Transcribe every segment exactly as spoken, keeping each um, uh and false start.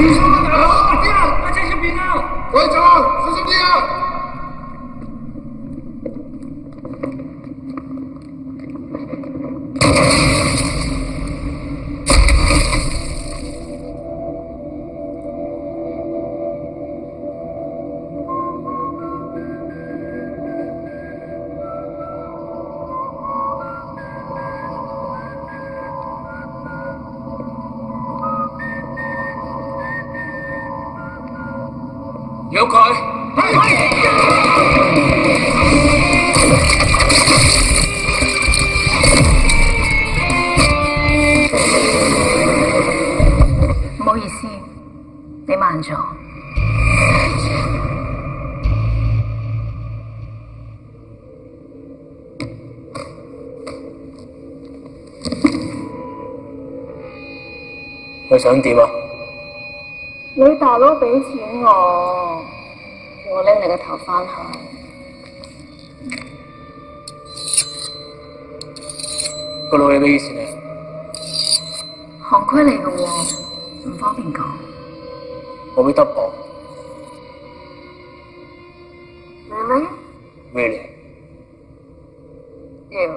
大家小心啊！ 队长，小心点啊！ 有佢， 唔好意思，你慢咗。 你想點啊？ 你大佬俾錢我，叫我拎你個頭翻去。 個老嘢咩意思咧？ 行規嚟嘅喎，唔方便講。 我會得我。 Really? Really? You.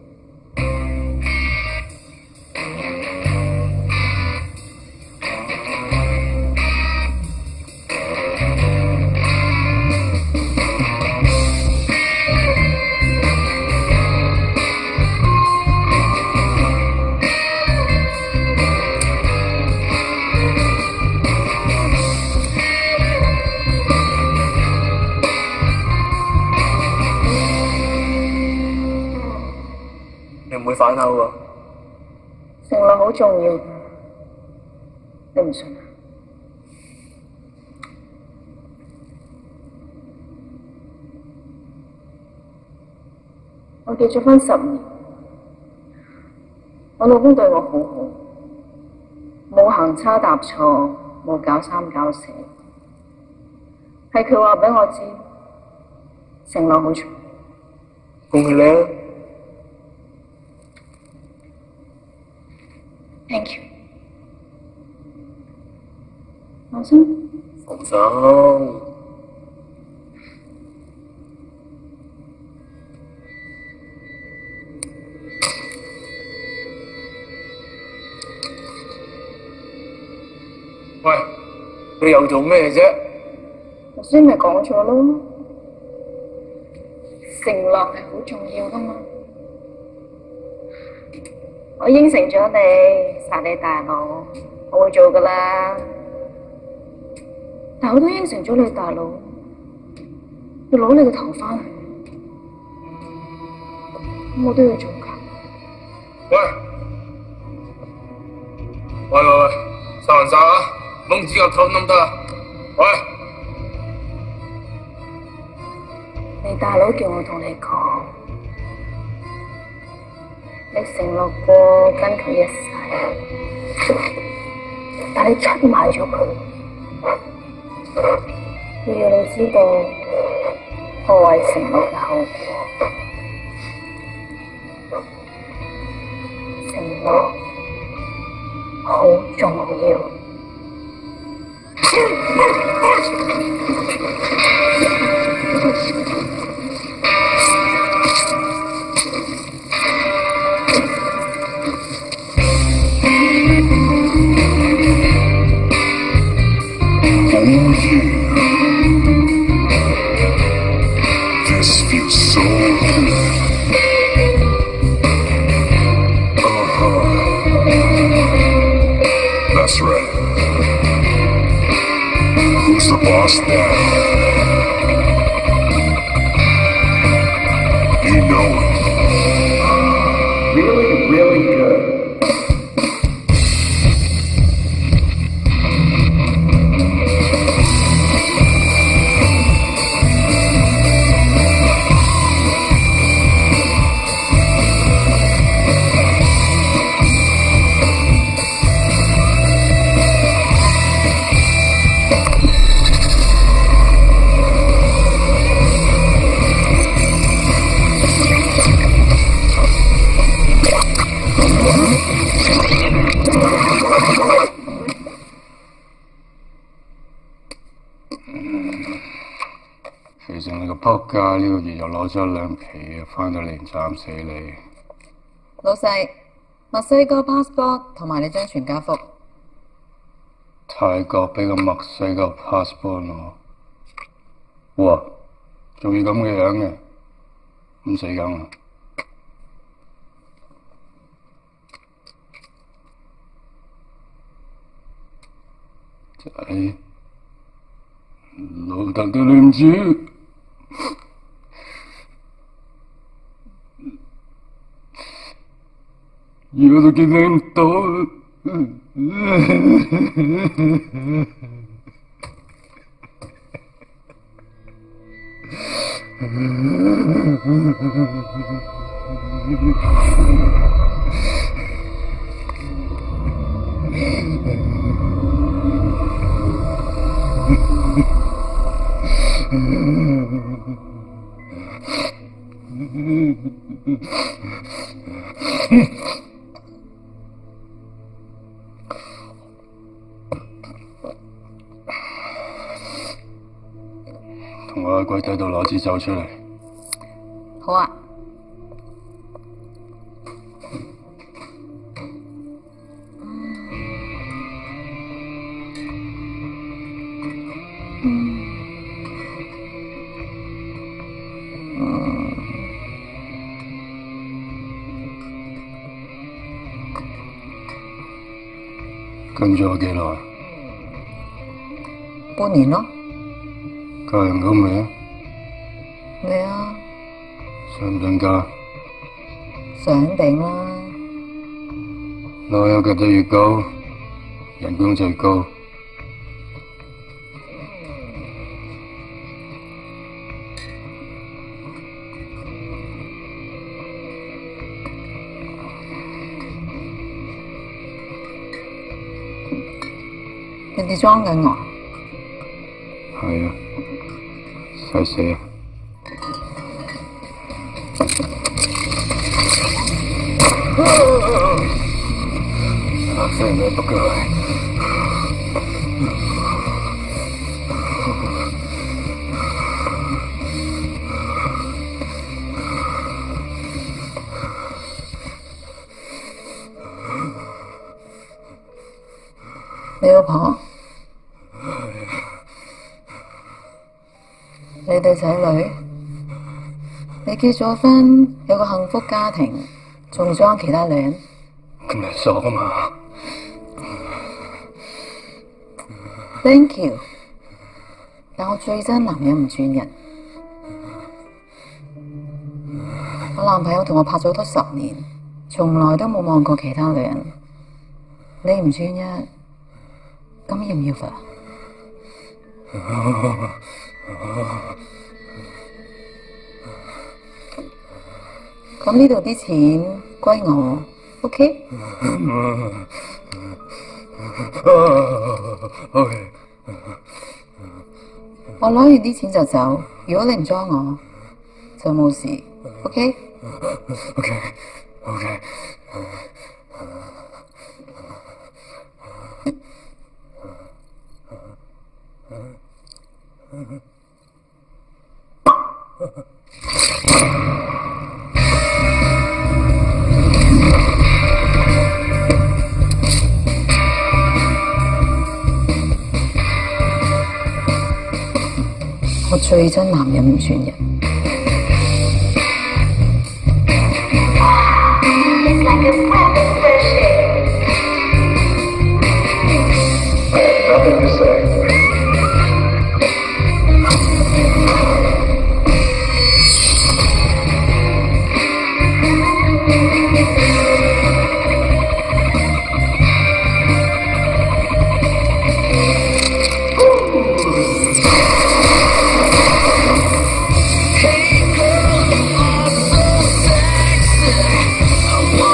你唔會反口喎？ 承諾好重要，你唔信啊？我結咗婚十年，我老公對我好好，冇行差踏錯，冇搞三搞四，係佢話俾我知，承諾好重要。 恭喜你啊！ Thank you。放心。 放心。喂，你又做咩啫？ 頭先咪講咗咯，承諾係好重要噶嘛。我應承咗你殺你大佬，我會做噶啦。但我都應承咗你大佬，要攞你個頭翻去，咁我都要做噶。 喂，喂喂喂，殺人殺啊！蒙自己個頭得唔得啊？喂， 你大佬叫我同你講。 你承諾過跟佢一世，但你出賣咗佢，要讓你知道破壞承諾嘅後果。承諾好重要。 This feels so good. Uh-huh. That's right. Who's the boss now? You know it. Really, really good. 仆街！呢、這個月又攞咗兩皮，翻到嚟斬死你！ 老細，墨西哥 passport 同埋你張全家福。 泰國俾個墨西哥 passport 我，哇！仲要咁嘅樣嘅，唔死梗啊！仔，老豆對你唔住。以後都見你唔到。同我喺櫃底度攞支酒出嚟。 好啊。跟咗我幾耐？ 半年咯。 加人工未啊？ 未啊。 想唔想加？ 想定啦。 老友夾得越高，人工就越高。 人哋裝緊我。 係啊，使死啊！嚇死人啦！仆街！ 你老婆？你對仔女？你結咗婚，有個幸福家庭，仲裝其他女人？ 咁咪傻啊嘛 ！Thank you。但我最憎男人唔轉人。我男朋友同我拍咗拖十年，從來都冇望過其他女人。你唔專一，咁要唔要罰？咁呢度啲錢歸我 ，OK？ OK。 我攞完啲錢就走，如果你唔裝我，就冇事 ，OK？OK，OK。 我最憎男人唔轉人。 Nothing to say.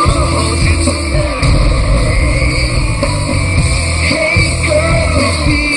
Hey girl,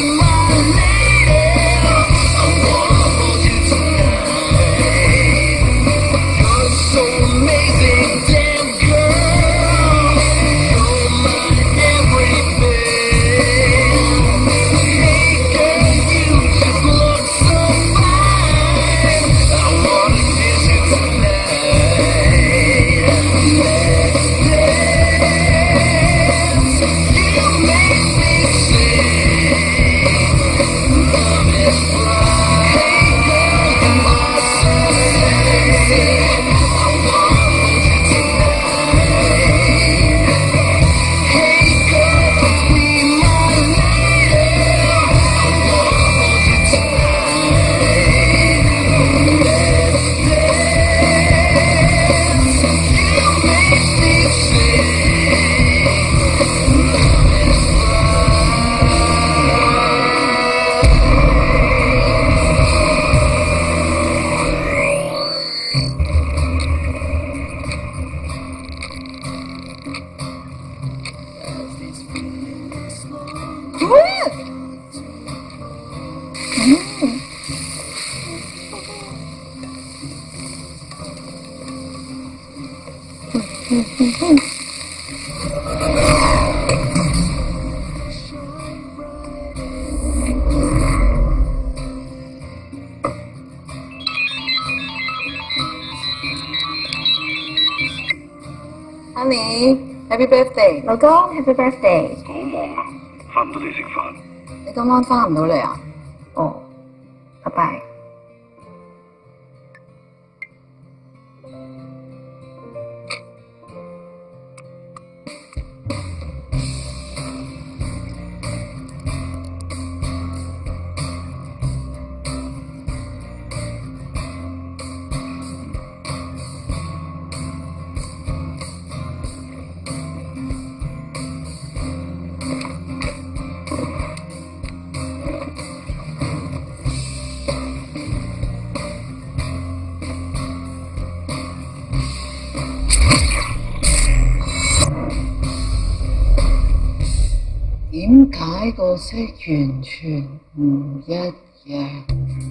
Honey，Happy Birthday， 老公 Happy Birthday。 好忙啊，翻唔到嚟食飯。 你今晚翻唔到嚟啊？哦，拜拜。點解個色完全唔一樣？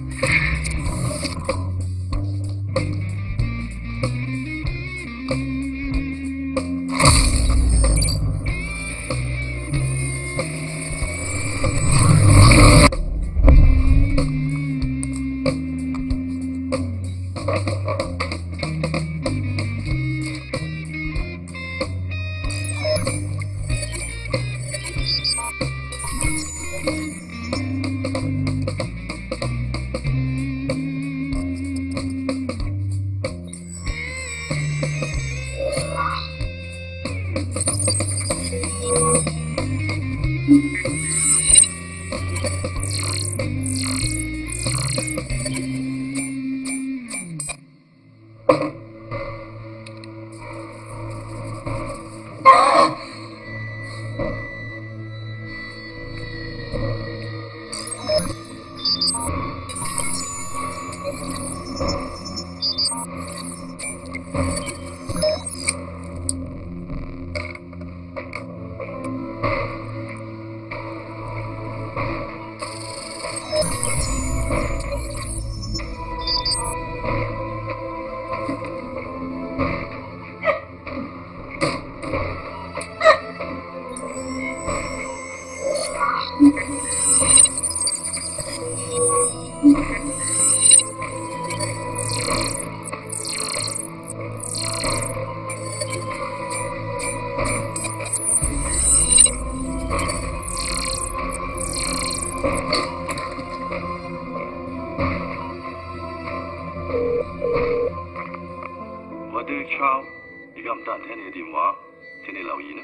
我對 Charles， 而家唔得閒聽你嘅電話，請你留言啦。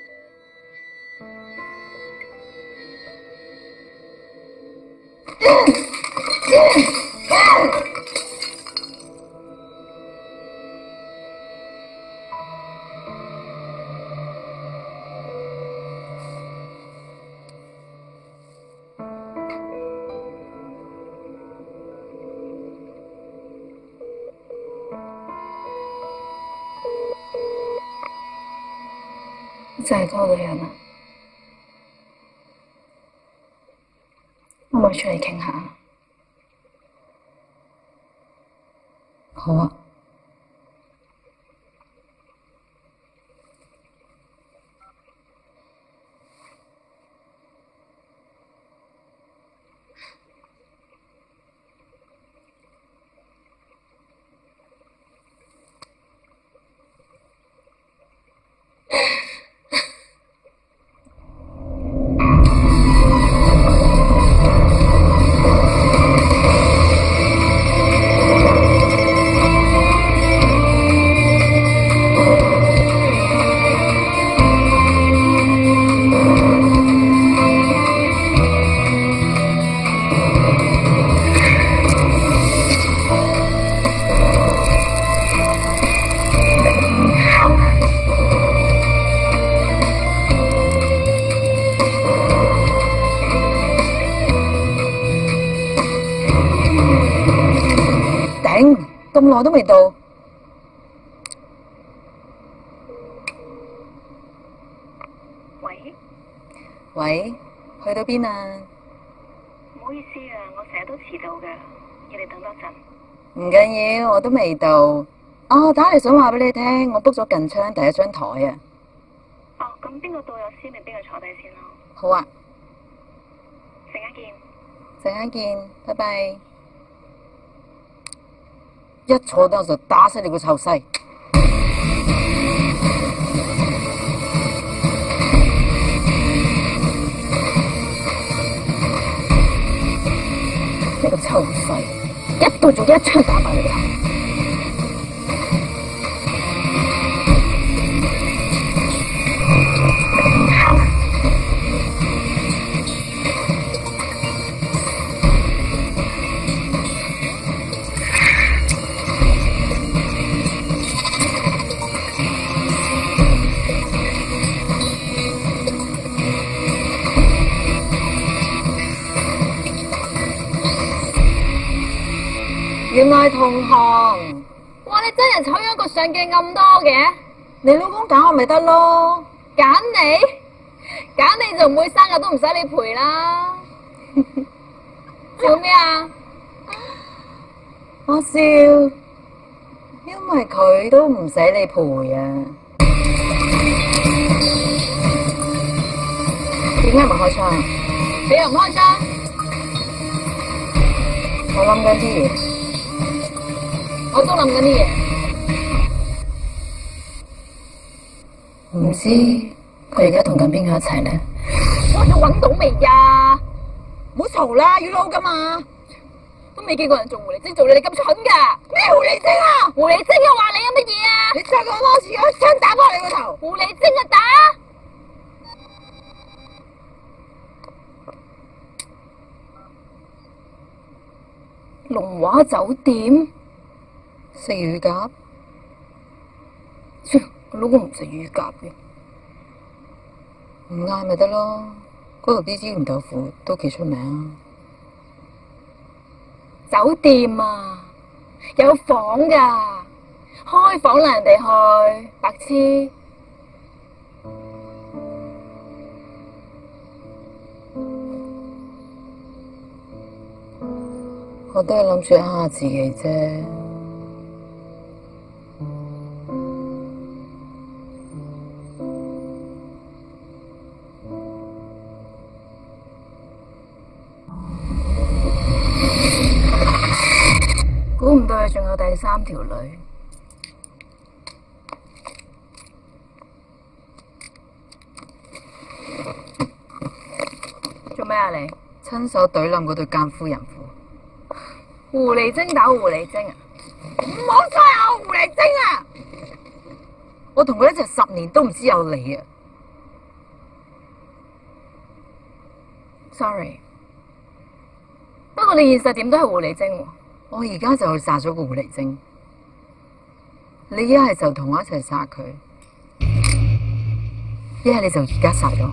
真係多個人啊！可唔可以出嚟傾下？好啊。咁耐都未到。 喂喂， 去到邊啊？ 唔好意思啊，我成日都遲到㗎，要你等多陣。 唔緊要，我都未到。哦，打嚟想話俾你聽，我 book 咗近窗第一張台啊。 哦，咁邊個到有先，咪邊個坐低先咯。 好啊， 陣間見。 陣間見，拜拜。一坐低我就打死你個臭西！你個臭西，一到就一槍打爆你個頭！原來同行， 哇！你真人醜樣個上鏡咁多嘅， 你老公揀我咪得咯？ 揀你，揀你就唔會生日都唔使你陪啦。笑咩啊？ 我笑，因為佢都唔使你陪啊。點解唔開窗？ 你又唔開窗？ 我諗緊啲嘢。 我都諗緊啲嘢， 唔知佢而家同緊邊個一齊呢？ 我仲揾到未呀？ 唔好嘈啦，要撈噶嘛！ 都未見過人做狐狸精做你，你咁蠢噶？ 咩狐狸精啊？ 狐狸精啊！話你有乜嘢啊？ 你再講多次，我一槍打爆你個頭！ 狐狸精啊打！龍華酒店。 食乳鴿？ 切，我老公唔食乳鴿嘅， 唔嗌咪得咯。嗰度啲椒鹽豆腐都幾出名啊。酒店啊，有房噶，開房啦人哋去，白痴。 我都係諗住呃下自己啫。 估唔到佢仲有第三條女。做咩啊你？ 親手懟冧嗰對奸夫淫婦。 狐狸精打狐狸精啊！ 唔好再嗌我狐狸精啊！我同佢一齊十年都唔知有你啊 ！Sorry， 不過你現實點都係狐狸精喎。 我而家就去殺咗個狐狸精，你一係就同我一齊殺佢，一係你就而家殺咗。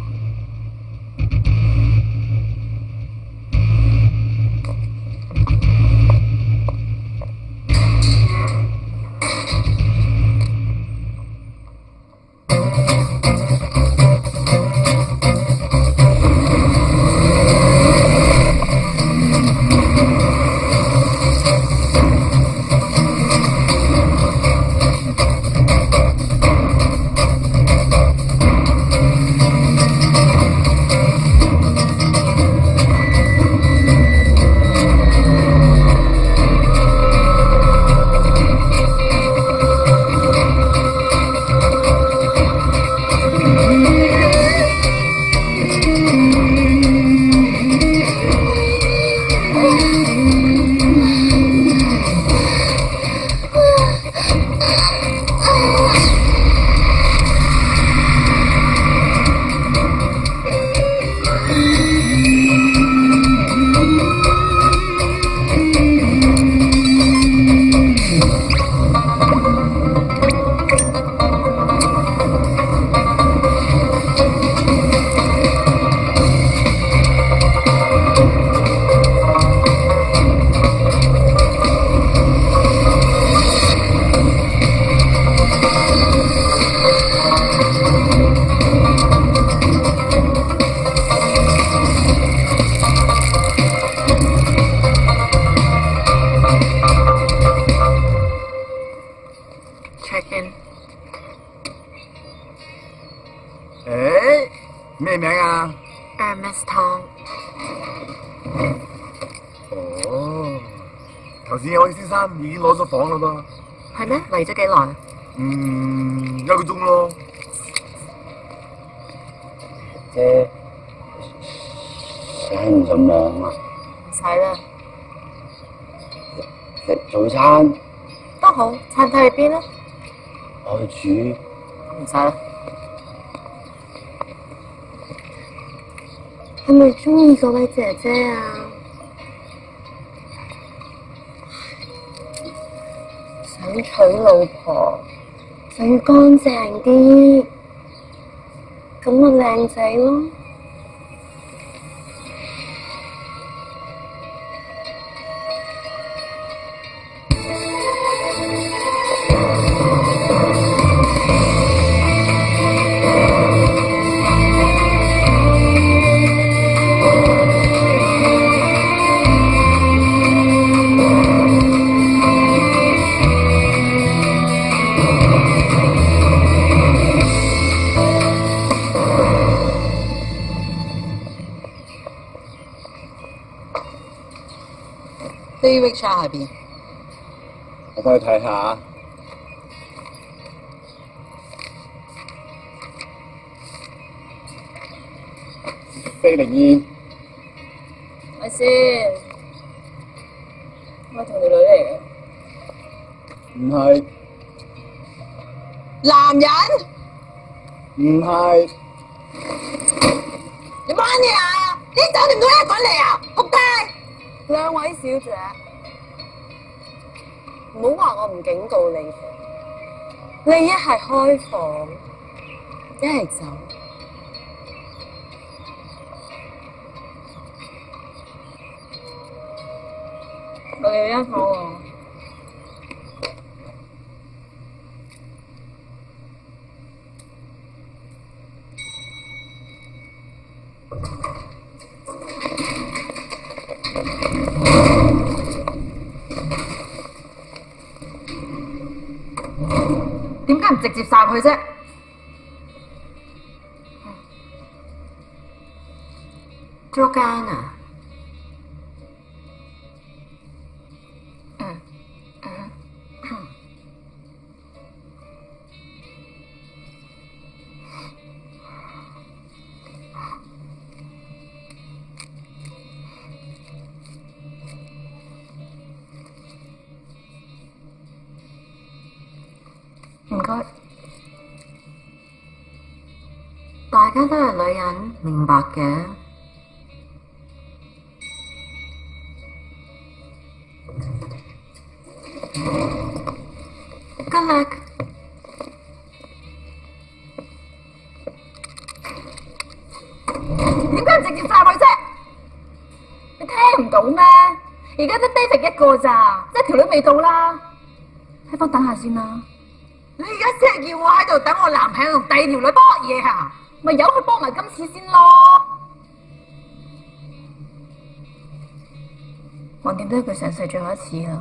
Hermes 湯。 哦，頭先有位先生已經攞咗房啦噃。 係咩？嚟咗幾耐？ 嗯，一個鐘咯。 姐，使唔使忙啊？ 唔使啦。 食早餐？ 都好，餐廳喺邊啊？ 我去煮。 唔使啦。係咪中意嗰位姐姐啊？想娶老婆就要乾淨啲，咁咪靚仔咯。 David Shaw 喺邊？ 我幫你睇下。菲靈燕， 咪先，我同條女嚟嘅。 唔係， 男人？ 唔係， 你玩嘢啊？呢酒店都一個人嚟啊！仆街！ 兩位小姐，唔好話我唔警告你哋，你一係開房，一係走。 我哋要一房喎。 點解唔直接殺佢啫？捉奸啊！ 嗯嗯嗯唔該， 大家都係女人，明白嘅。Good luck。 點解唔直接殺佢啫？你聽唔到咩？而家得 David 一個咋，即係條女未到啦。喺房等下先啦。 你而家先係叫我喺度等我男朋友同第二條女搏嘢啊？ 咪由佢幫埋今次先咯。橫掂都係佢成世最後一次啦。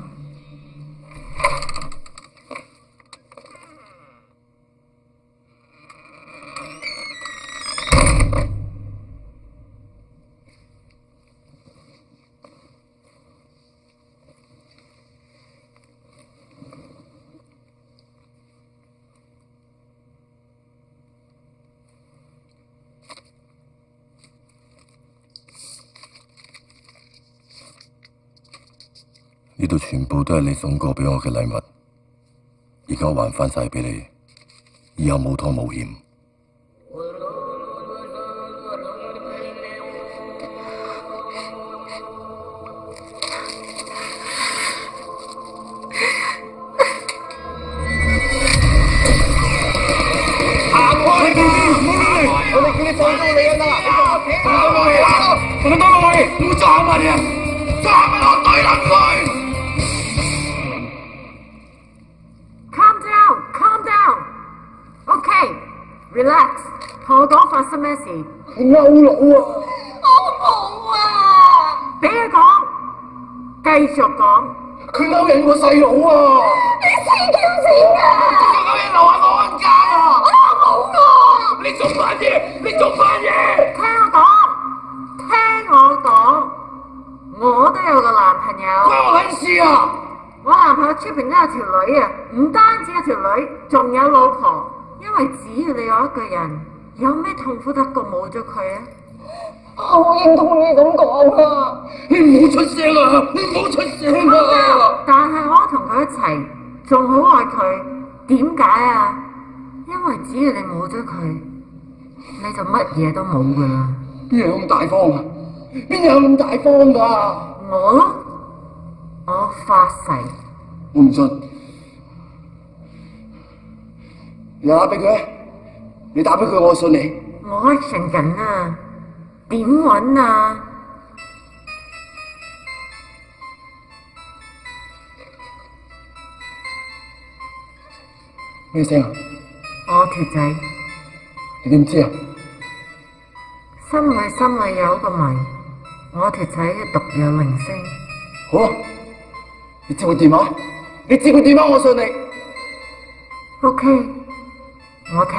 呢度全部都係你送過俾我嘅禮物，而家我還翻晒俾你，以後冇拖冇欠。 行開你！我哋叫你放咗你啊啦！放咗我嚟啊！放咗我嚟！唔好撞埋你啊！撞埋我對冧佢！ Calm down, calm down. OK, relax. 同我講發生咩事？ 勾佬啊！ 我冇啊！ 俾佢講，繼續講。 佢勾引我細佬啊！ 你黐條線啊！ 佢勾引樓下老人家啊！ 我冇啊！ 你做乜嘢？你做乜嘢？ 聽我講， 條女啊，唔單止有條女，仲有老婆。因為只要你有一個人，有咩痛苦得過冇咗佢啊？ 我認同你咁講啊！ 你唔好出聲啊！你唔好出聲啊！ 但係我同佢一齊，仲好愛佢，點解啊？因為只要你冇咗佢，你就乜嘢都冇噶啦。 邊有咁大方啊？邊有咁大方噶？ 我咯，我發誓。 我唔信。你打俾佢，你打俾佢，我信你。 我 action 緊啊，點揾啊？ 咩聲啊？ 我條仔。 你點知啊？ 心裏心裏有個謎，我條仔嘅獨有靈聲。 好啊，你接個電話，你接個電話，我信你。 OK，我聽。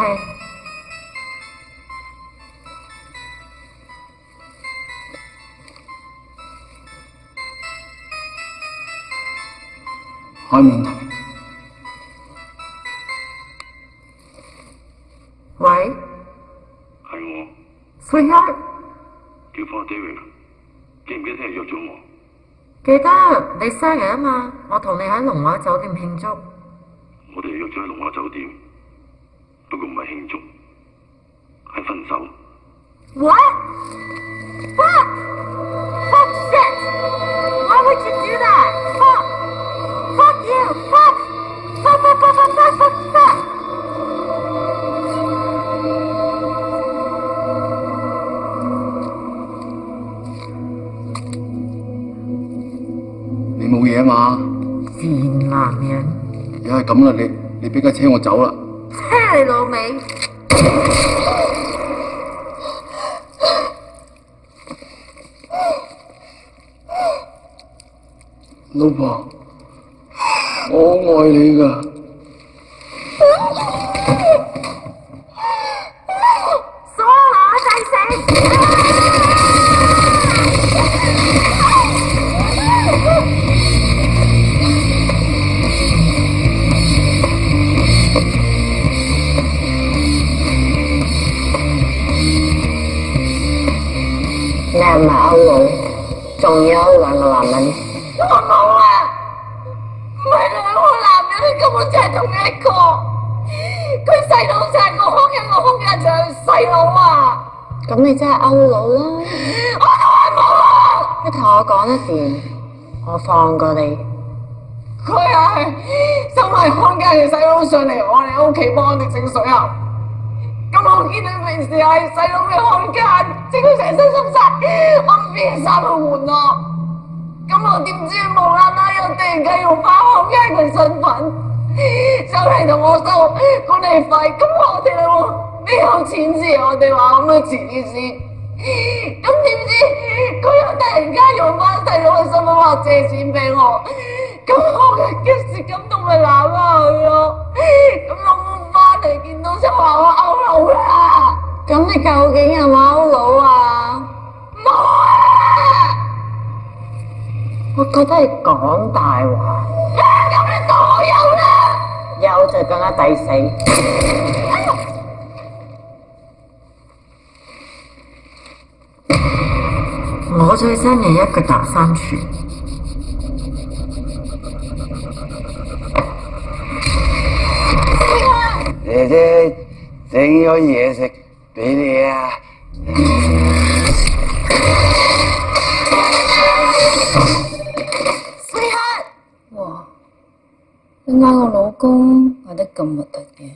開問題。 喂。 係我。 Sweetheart。 叫翻 David，記唔記得聽日約咗我？ 記得，你生日啊嘛，我同你喺龍華酒店慶祝。 我哋約咗喺龍華酒店，不過唔係慶祝，係分手。 What? Fuck! Fuck shit! Why would you do that? Fuck! Fuck you! Fuck! Fuck! Fuck! Fuck! Fuck! Fuck! Fuck! Fuck! 你冇嘢啊嘛？ 賤男人！ 如果係咁啦，你你俾架車我走啦。 車你老味！ 老婆，我好愛你噶。 傻乸仔死！ 你係咪歐佬？仲有兩個男人？我冇啊！唔係兩個男人，根本就係同一個。佢細佬就係我兇人，我兇人就係細佬啊！咁你真係歐佬啦！我都係冇啊！你同我講一段，我放過你。佢係收埋看家嘅細佬上嚟我哋屋企幫我哋整水喉。咁我見佢平時係細佬嘅看家，整佢成身濕晒，我邊衫去換咯？咁我點知無啦啦又突然間用翻看家嘅身份上嚟同我收管理費？咁我哋兩個邊有錢先？我哋話咁樣遲啲先。咁點知佢又突然間用翻細佬嘅身份話借錢俾我？咁我嘅一時感動咪攬下佢咯。咁我翻嚟見到就話我歐佬啦。咁你究竟有冇歐佬啊？冇啊！我覺得係講大話。咁你當我有啦？有就更加抵死。 我最憎嘅一個大三傳。 姐姐整咗嘢食俾你啊！ 哇！點解我老公扮得咁核突嘅？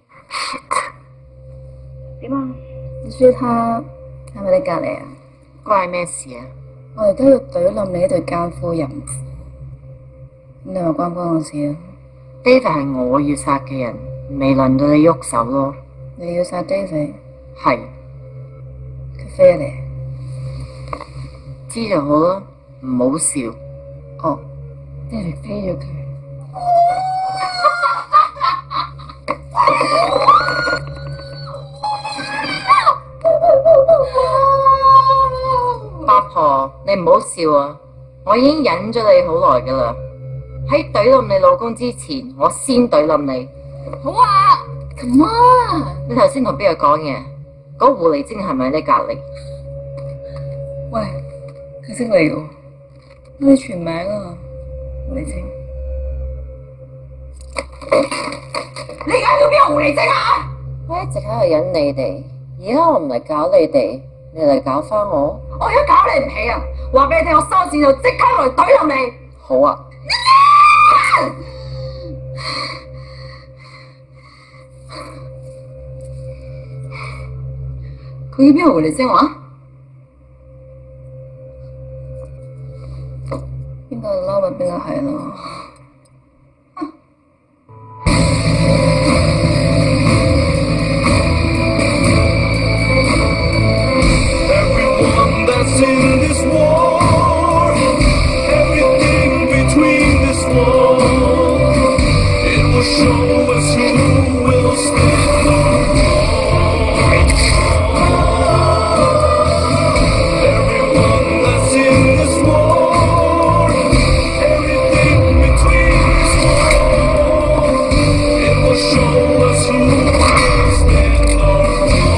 點啊？ 你說他係咪你隔離啊？ 關咩事啊？ 我而家要懟冧你呢對奸夫淫婦，你話關唔關我事啊 David 係我要殺嘅人，未輪到你喐手咯。 你要殺 David？ 係。 佢飛嚟？ 知就好啦，唔好笑。 哦 ，David 飛咗佢。 八婆，你唔好笑啊！我已經忍咗你好耐噶啦。 喺懟冧你老公之前，我先懟冧你。 好啊 ，Come on！ 你頭先同邊個講嘢？嗰狐狸精係咪喺你隔離？ 喂，佢識你喎，你全名啊，狐狸精。你而家叫邊個狐狸精啊？ 我一直喺度忍你哋，而家我唔嚟搞你哋，你嚟搞翻我。 我而家搞你唔起啊！話俾你聽，我收線就即刻落嚟懟冧你。 好啊。 佢叫邊個狐狸精話？邊個嬲咪邊個係咯。 Everyone that's in this war, everything between this war, it will show us who will stand or fall. Everyone that's in this war, everything between this war, it will show us who will stand or fall.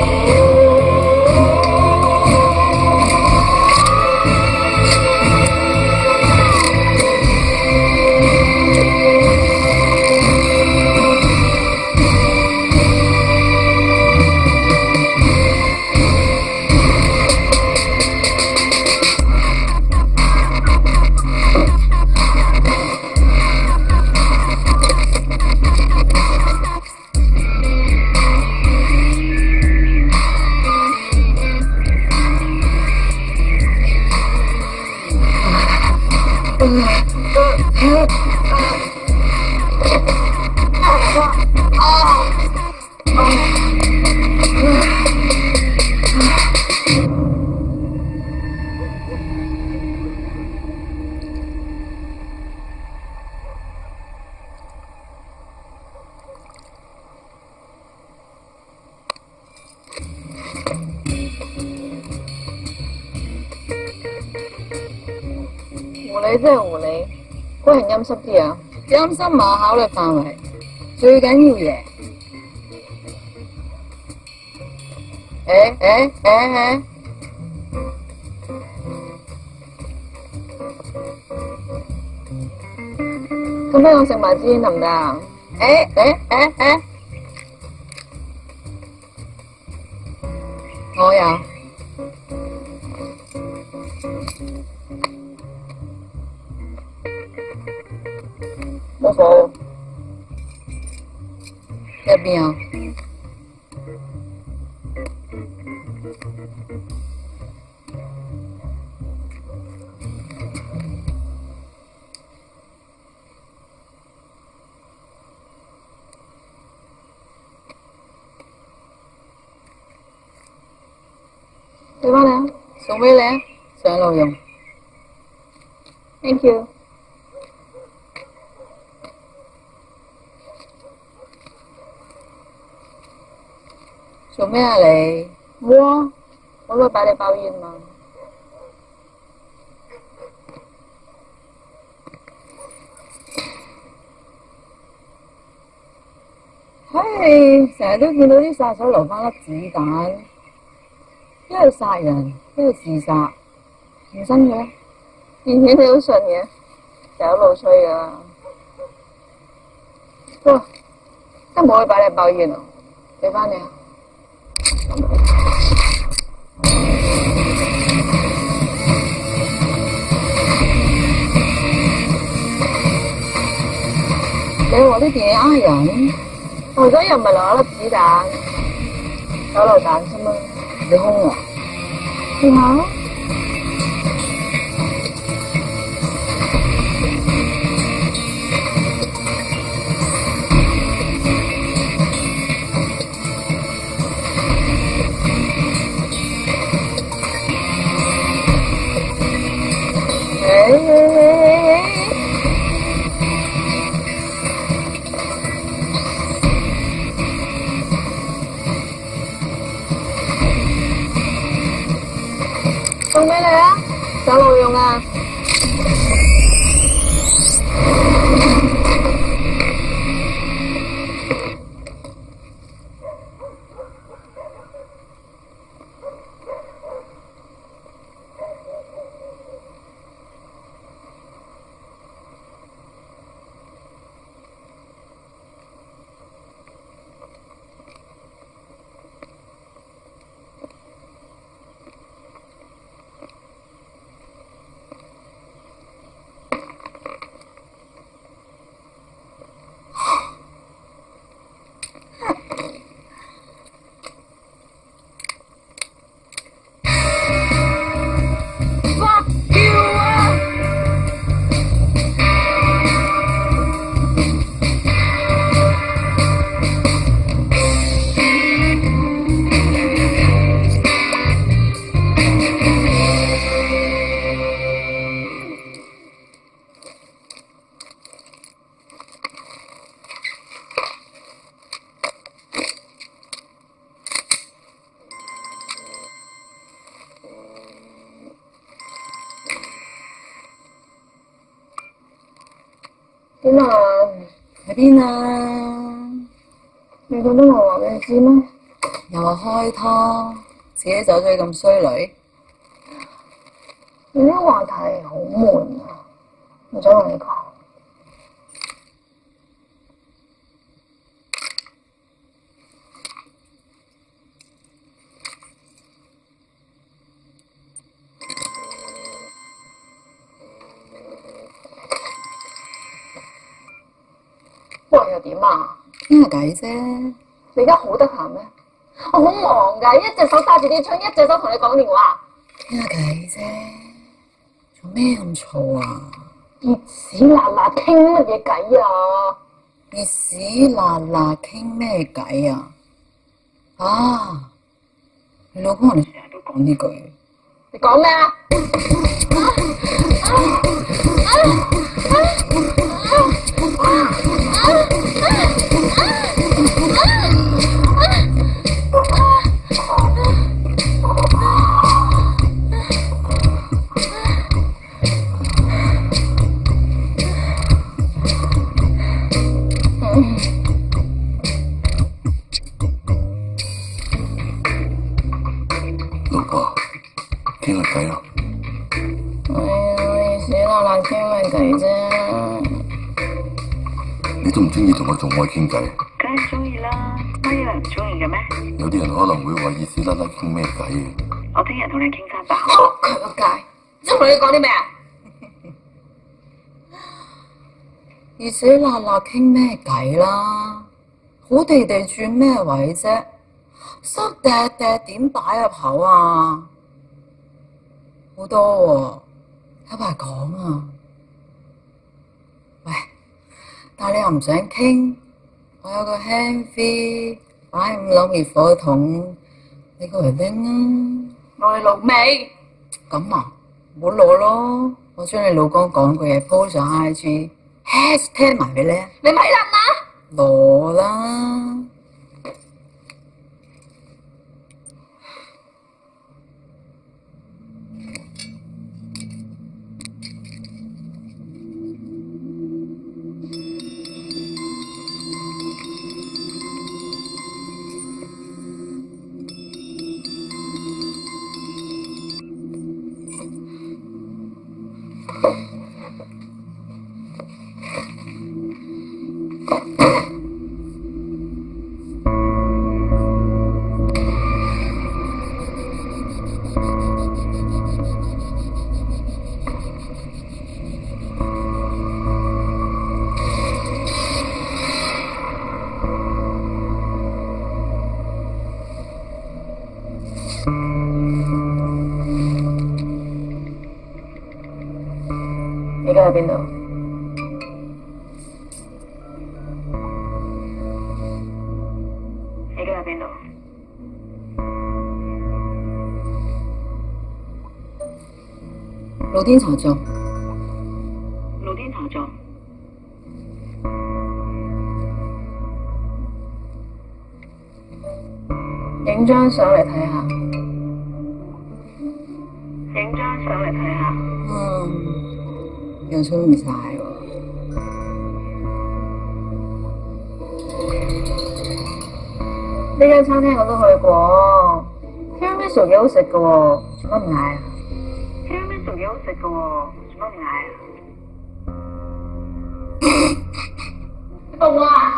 狐狸即係狐狸，嗰人陰濕啲啊！陰濕冇考慮範圍，最緊要贏。誒誒誒誒！咁俾我食埋支煙得唔得啊？誒誒誒誒！我有。冇火，入邊有。俾翻你啊，送俾你啊，上路用。Thank you。做咩啊你？冇啊，我都擺你包煙嘛。唉，成日都見到啲殺手留翻粒子彈，一係殺人，一係自殺，唔信嘅？電影你都信嘅，成日都老吹噶。哇，真冇可以擺你包煙啊！俾翻你啊！你話啲電影呃人，我而家又唔係留一粒子彈，手榴彈啫嘛，你空我，試下。送俾你啊，上路用啊！ 點啊？喺邊啊？你覺得我話俾你知咩？又話開拖，自己走咗咁衰女。你啲話題好悶啊！唔想同你講。喂，又點啊？傾下偈啫。你而家好得閒咩？我好忙㗎，一隻手揸住啲槍，一隻手同你講電話。傾下偈啫，做咩咁嘈啊？熱屎辣辣傾乜嘢偈啊？熱屎辣辣傾咩偈啊？啊！你老公話你成日都講呢句。你講咩啊？ 老婆，傾下偈啊！ 哎呀，熱屎辣辣傾下偈啫。 你中唔中意同我做愛傾偈？ 梗係中意啦，乜嘢人唔中意嘅咩？ 有啲人可能會話熱屎甩甩傾咩偈？ 我聽日同你傾餐飯。 仆佢個街！即係同你講啲咩啊？熱屎辣辣傾咩偈啦？好地地轉咩位啫？濕嗲嗲點擺入口啊？好多喎，有排講啊！喂，但係你又唔想傾，我有個 hand free 擺五樓滅火筒，你過嚟拎啊！攞你老味？咁啊，唔好攞咯！我將你老公講句嘢 po 上 I G，hashtag 埋俾你啊！你咪諗啊！攞啦！你而家喺邊度？ 你而家喺邊度？ 露天茶座。 露天茶座。 影張相嚟睇下。 影張相嚟睇下。 嗯，又中意晒喎。 間餐廳我都去過 ，tiramisu 幾好食㗎喎，做乜唔嗌啊 ？tiramisu 幾好食㗎喎，做乜唔嗌啊？ 凍啊！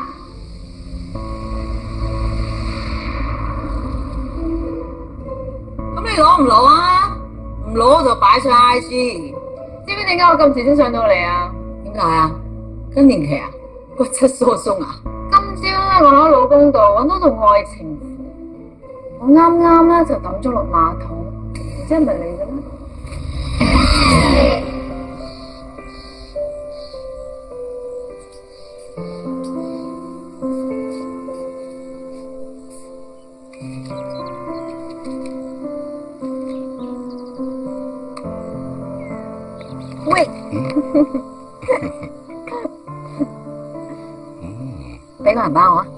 咁你攞唔攞啊？唔攞就擺上 I G。知唔知點解我咁遲先上到嚟啊？點解啊？更年期啊？骨質疏鬆啊？今朝咧，我喺老公度揾到套愛情符，我啱啱咧就抌咗落馬桶，唔知係咪你嘅咧？喂，俾個銀包我啊！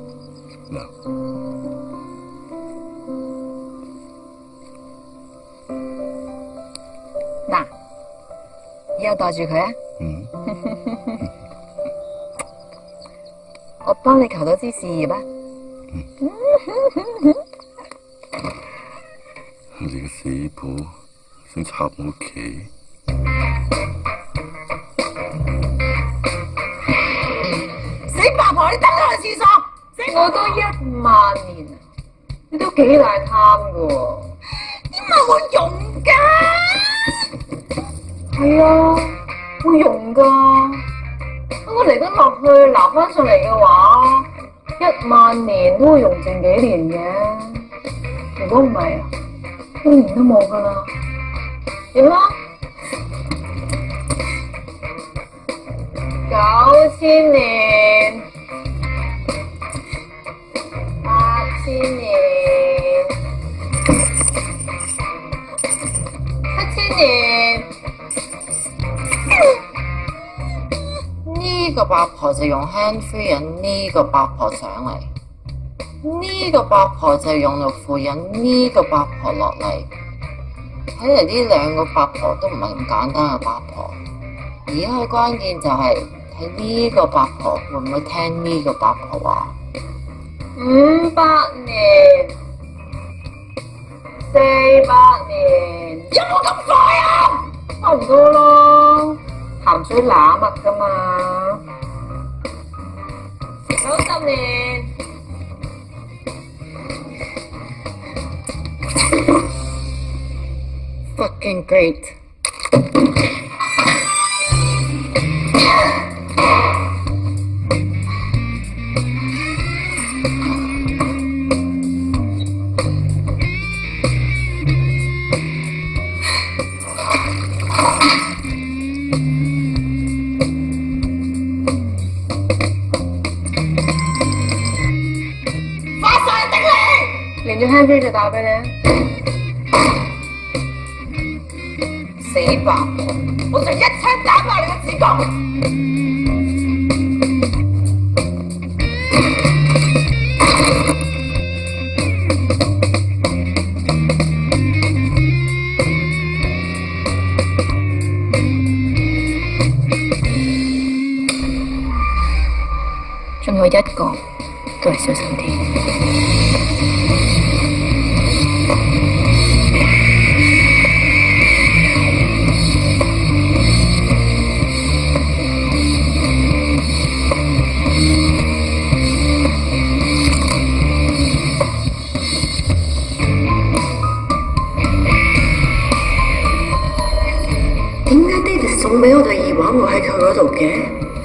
嗱，以後袋住佢啊！我幫你求到支事業啊！ 你個死婆想插我旗？ 死八婆，你等我去廁所！我都一萬年啊，你都幾大貪噶喎？點解會用噶？係啊，會用噶。不過嚟得落去撈翻上嚟嘅話，一萬年都會用剩幾年嘅。如果唔係啊，一年都冇噶啦。點啊？九千年，八千年，七千年。呢個八婆就用 hand free 引呢個八婆上嚟，呢個八婆就用六符引呢個八婆落嚟。睇嚟呢兩個八婆都唔係咁簡單嘅八婆，而家嘅關鍵就係、是。睇呢個八婆會唔會聽呢個八婆話？五百年、四百年，有冇咁快啊？差唔多咯，鹹水揦物噶嘛。九十年、fucking great。連住 hand 就打俾你，死八婆！我就一槍打爆你個子宮！仲有一個，都係小心啲。送俾我對耳環會喺佢嗰度嘅。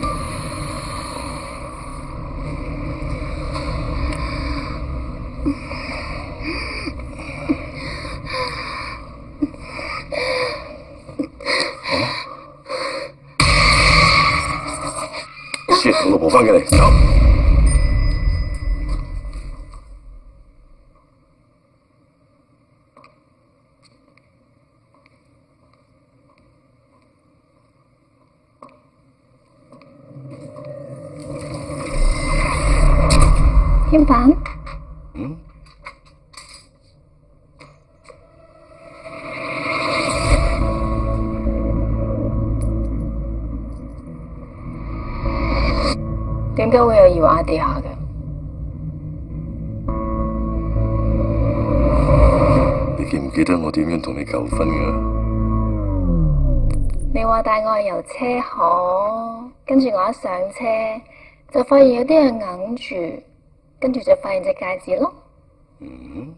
先同老婆翻嘅嚟，走。 添飯？ 嗯。 點解會有耳環喺地下嘅？ 記得我點樣同你求婚㗎。 你話帶我去遊車河，跟住我一上車就發現有啲人揞住，跟住就發現隻戒指咯。 嗯？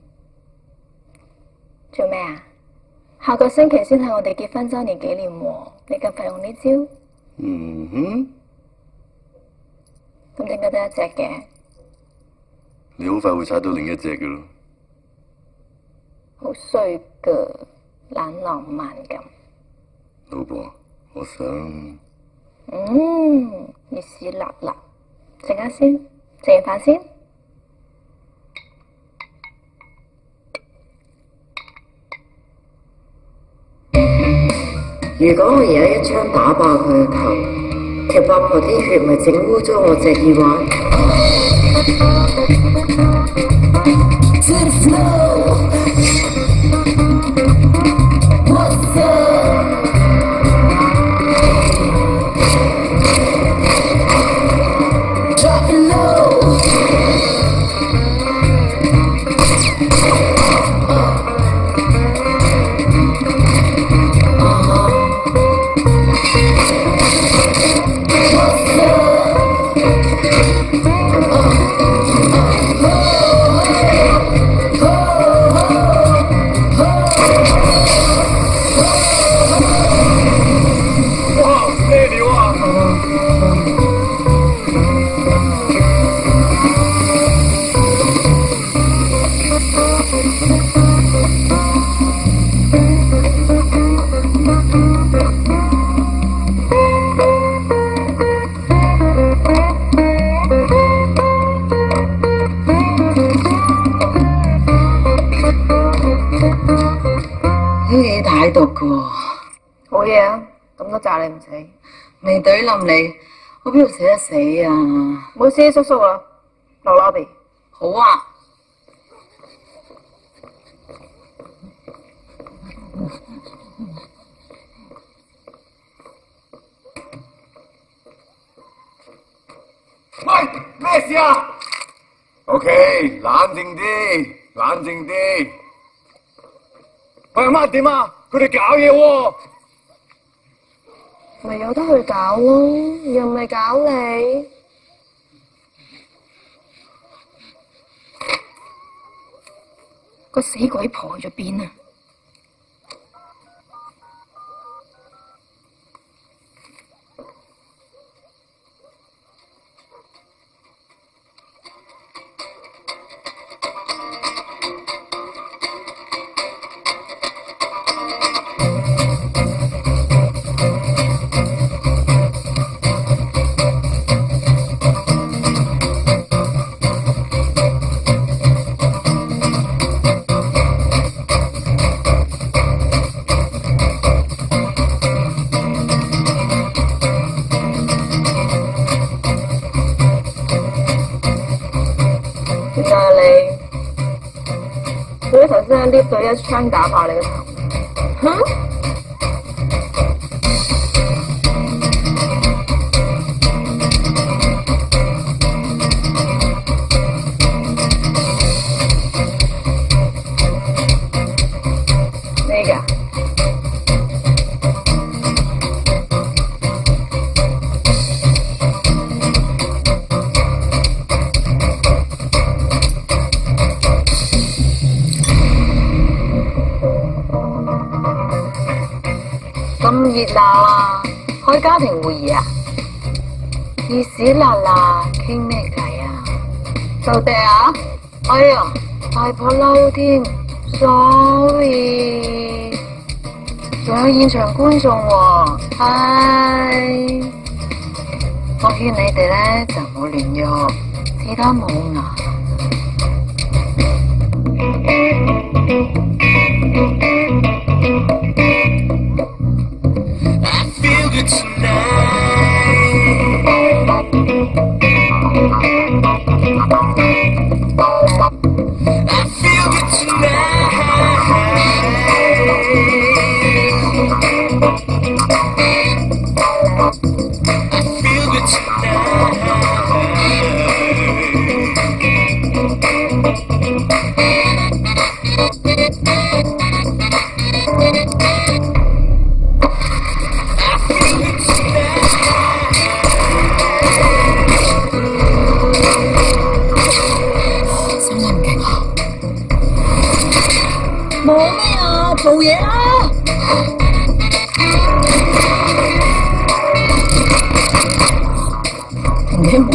做咩啊？下個星期先係我哋結婚周年紀念喎，你咁快用呢招？ 嗯哼。 咁點解得一隻嘅？ 你好快會踩到另一隻㗎咯。 好衰㗎，懶浪漫咁。 老婆，我想。 嗯，熱屎辣辣，食下先，食完飯先。 如果我而家一槍打爆佢個頭，條八婆啲血咪整污咗我隻耳環。 好嘢啊！咁多炸你唔死，未懟冧你，我邊度捨得死啊？冇事，叔叔啊，落 lobby。好啊。 喂，咩事啊 ？OK， 冷靜啲，冷靜啲。喂，阿媽點啊？佢哋搞嘢喎。 咪有得去搞咯，又唔係搞你。個死鬼婆去咗邊啊？你頭先喺 lift 度一槍打爆你個頭，嚇？你㗎？咁熱鬧啊！開家庭會議啊！熱屎辣辣，傾咩偈啊？就地啊！哎呀，大婆嬲添 ，sorry。仲有現場觀眾喎，唉！我勸你哋咧就唔好亂喐，其他冇牙。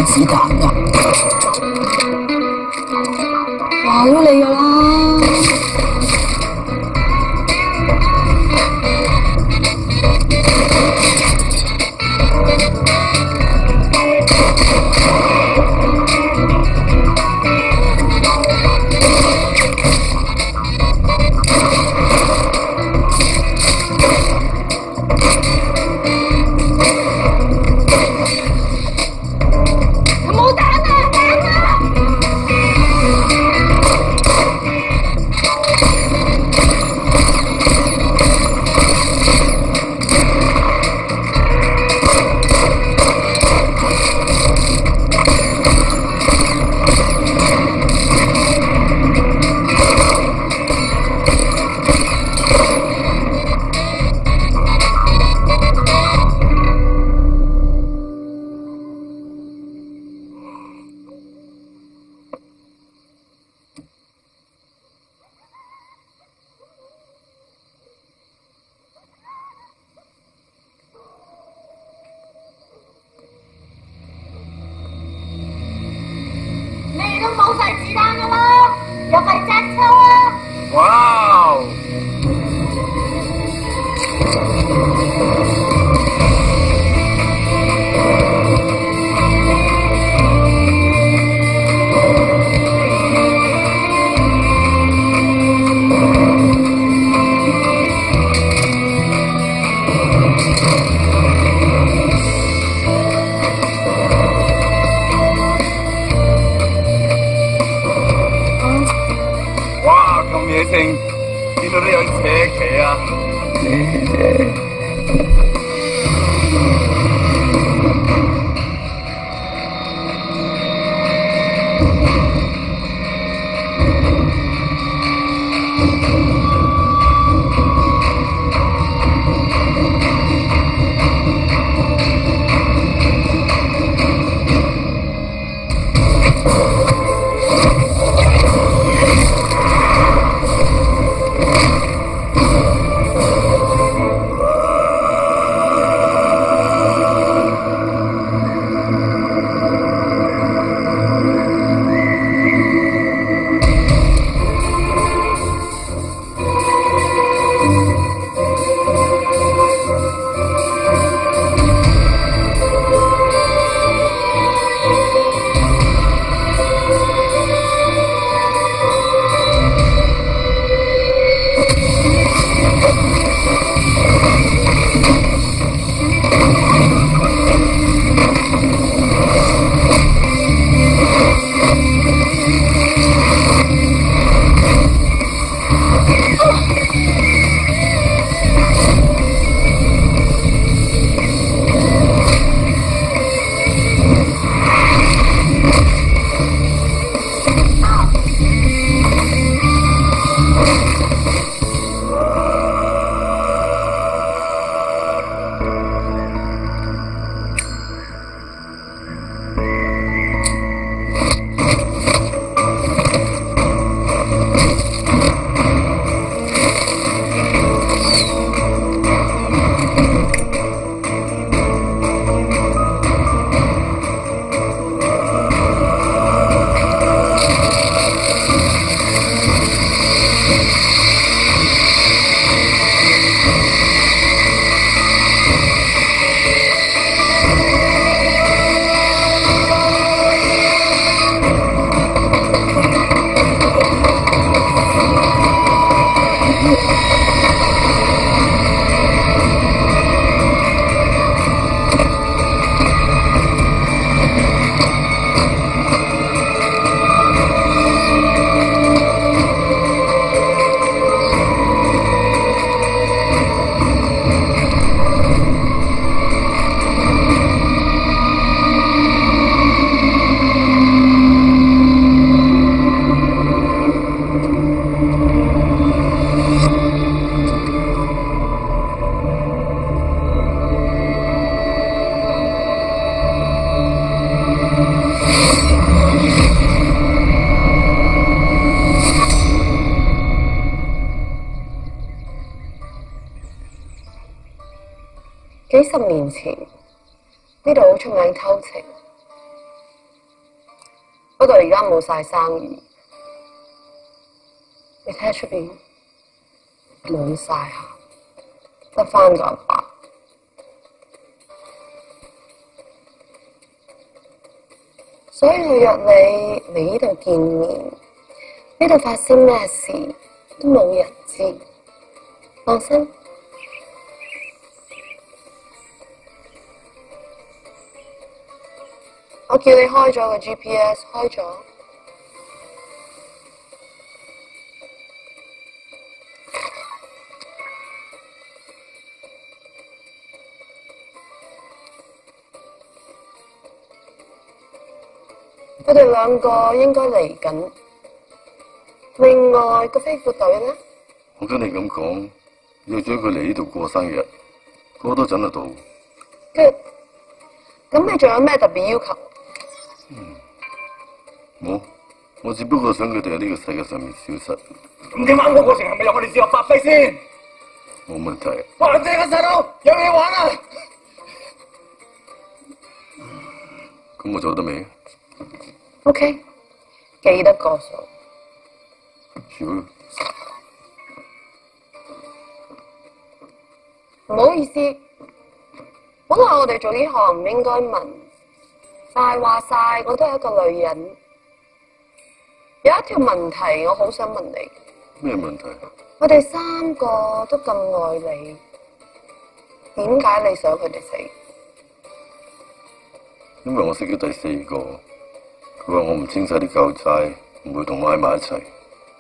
子彈㗎？話咗你㗎啦。 冇晒子彈㗎啦，有塊隻抽啊！ 哇！野性，見到都有扯旗啊！ 幾十年前，呢度好出名偷情， 不過而家冇晒生意。你睇下出邊冇晒客，得翻個阿爸。所以我約你嚟呢度見面，呢度發生咩事都冇人知，放心。我叫你開咗個 G P S， 開咗。佢哋兩個應該嚟緊。另外個飛虎隊呢？ 我跟你咁講，約咗佢嚟呢度過生日，過多陣就到。 Good。咁你仲有咩特別要求？ 嗯，冇，我只不過想佢哋喺呢個世界上面消失。 咁今晚個過程係咪由我哋自由發揮先？ 冇問題。 哇！正啊，細佬，有嘢玩啊！ 咁我做得未 ？OK， 記得個數。 Sure。 唔好意思，本來我哋做呢行唔應該問，但係話晒我都係一個女人，有一條問題我好想問你。 咩問題？ 我哋三個都咁愛你，點解你想佢哋死？ 因為我識咗第四個，佢話我唔清晒啲舊債，唔會同我喺埋一齊。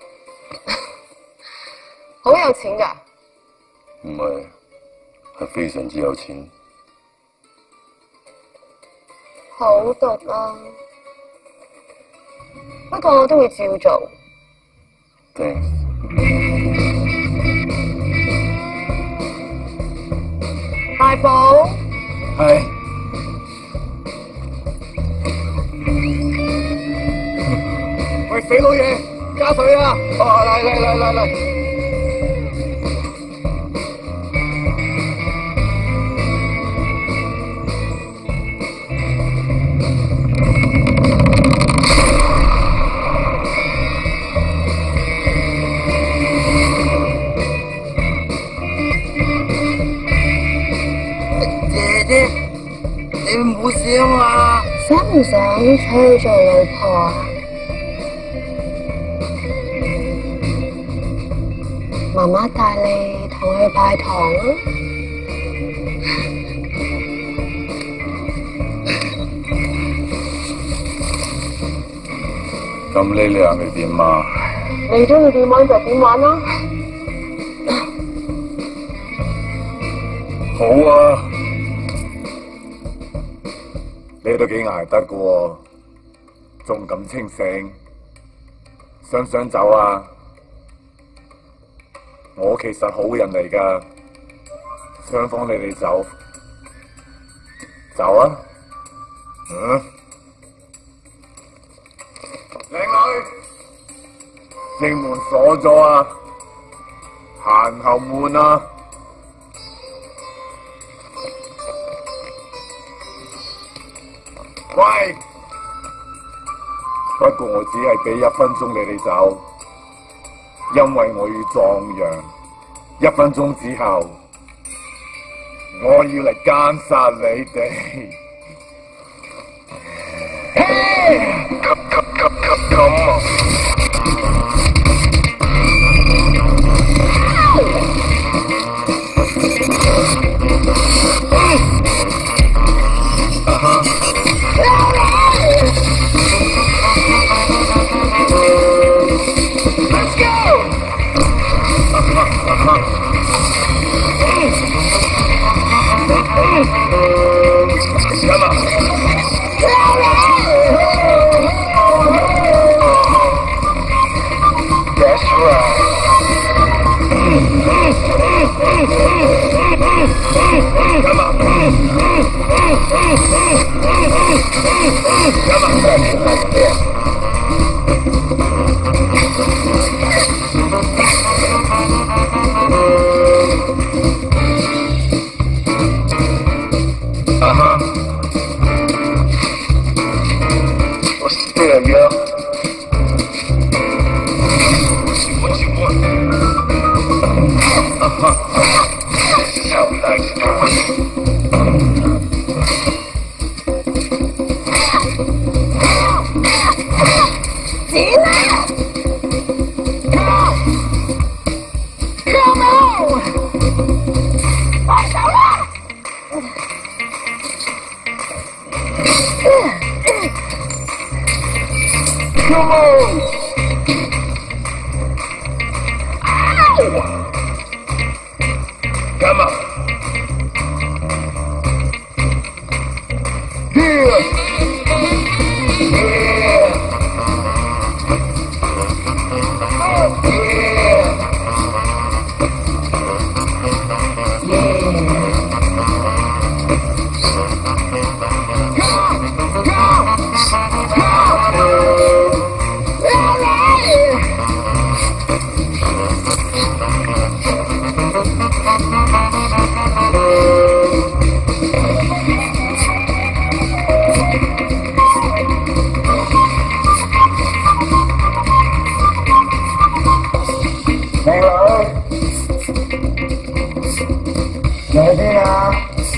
好有錢㗎？ 唔係，係非常之有錢。 好毒啊！不過我都會照做。 Thanks。 大寶。 係。喂，死老嘢，加水啊！哦，嚟嚟嚟嚟嚟。 你冇事啊嘛？想唔想娶佢做老婆啊？媽媽帶你同佢拜堂啊！ 咁呢兩你點啊？ 你中意點玩就點玩啦！ 好啊！ 你都幾捱得噶喎，仲咁清醒，想唔想走啊？我其實好人嚟噶，想放你哋走，走啊！嗯，靚女，正門鎖咗啊，行後門啊！喂，不過我只係俾一分鐘你哋走，因為我要壯陽。一分鐘之後，我要嚟姦殺你哋。吸吸吸吸咁啊！啊哈！Let's go! Uh-huh, uh-huh. Come on. That's right. Come on. Come on, back here. Uh-huh. What's the deal, yo? 剪啦！放手啦！Come on! Ow! Come on! Yeah! Yeah! Oh, yeah! Yeah! Go! Go! Go! All right!靚女，你喺邊啊？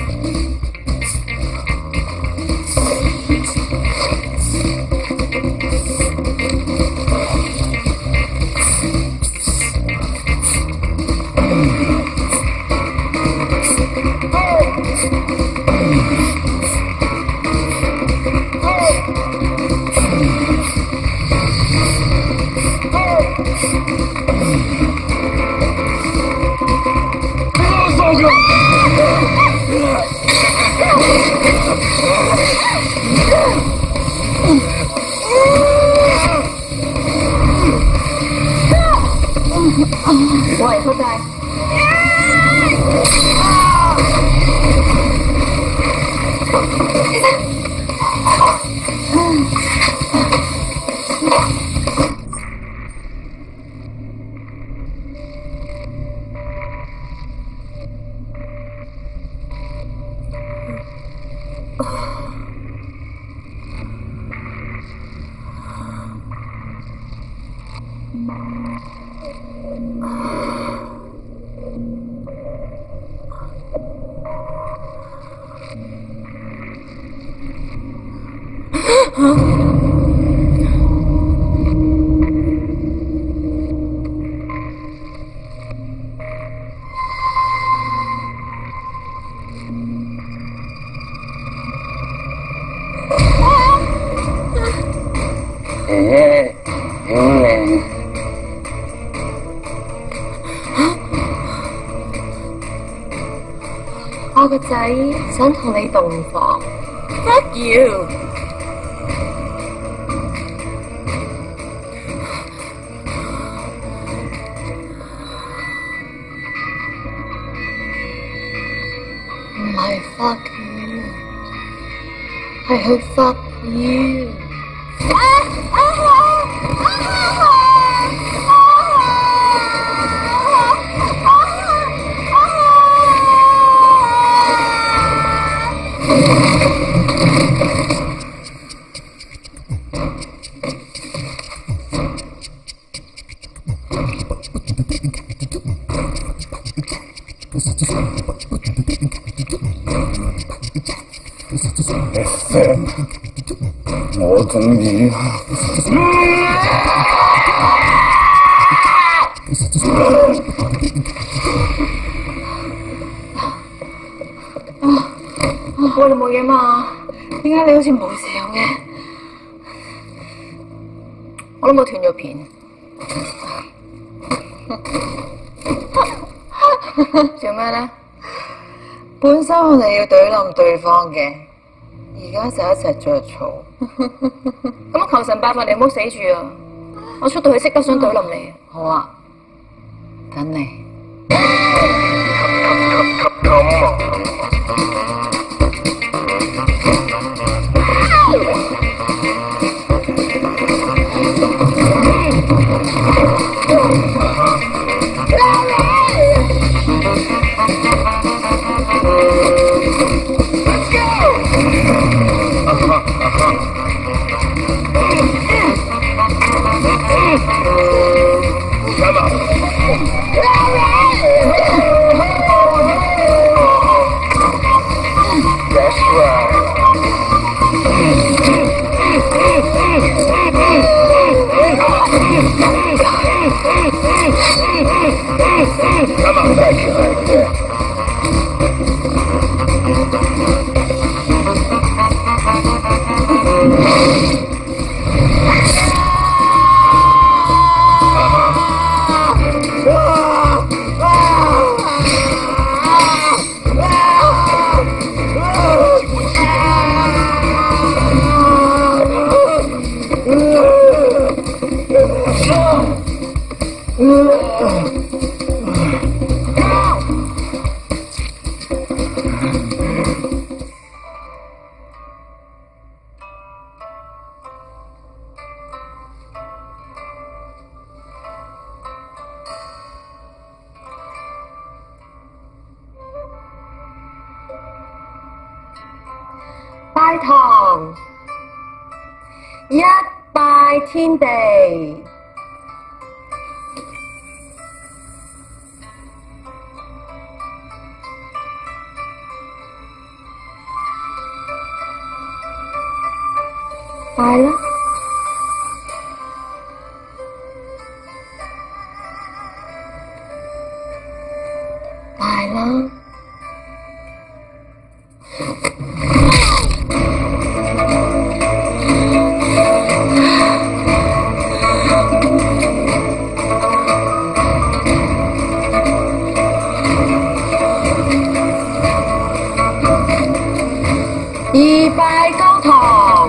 喂，仆街！ 誒，屌你！ 我個仔想同你洞房。Fuck you！ 唔係 fuck you， 係去 fuck you。 我中意。 喂，你冇嘢嘛？點解你好似冇事咁嘅？我諗我斷咗片。做咩咧？ 本身我哋要懟冧對方嘅，而家就一齊着草。 咁我求神拜佛你唔好死住啊！我出到去即刻想懟冧你。 好啊，等你。 Come on. 拜堂，一拜天地。拜啦！拜啦！二拜高堂。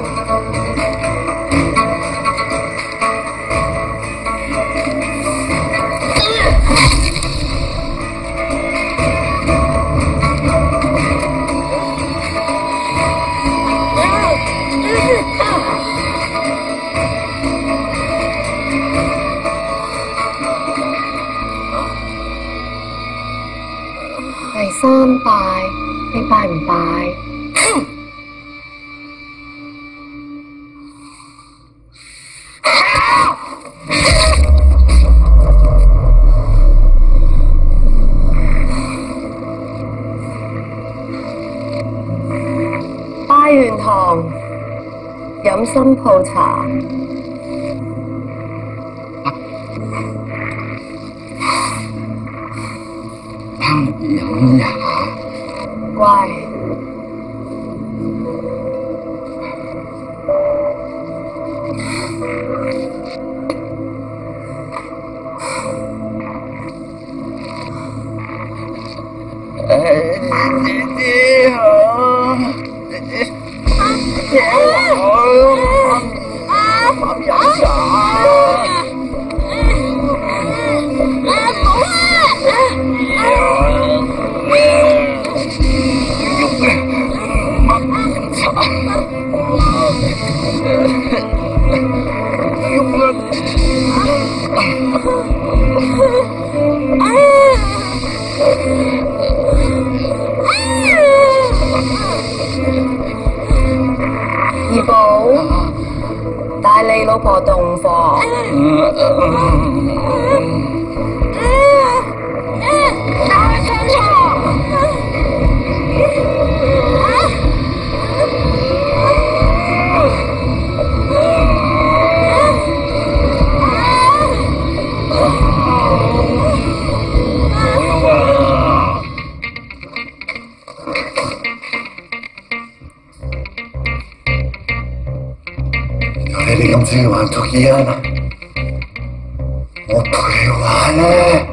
第三拜，你拜唔拜？拜完堂，飲新泡茶。 飲下， 乖。 誒，姐姐好，姐姐，姐姐好，媽咪飲茶。 二寶，帶你老婆洞房。帶去上床。 你哋咁中意玩捉伊人啊？我陪你玩啊！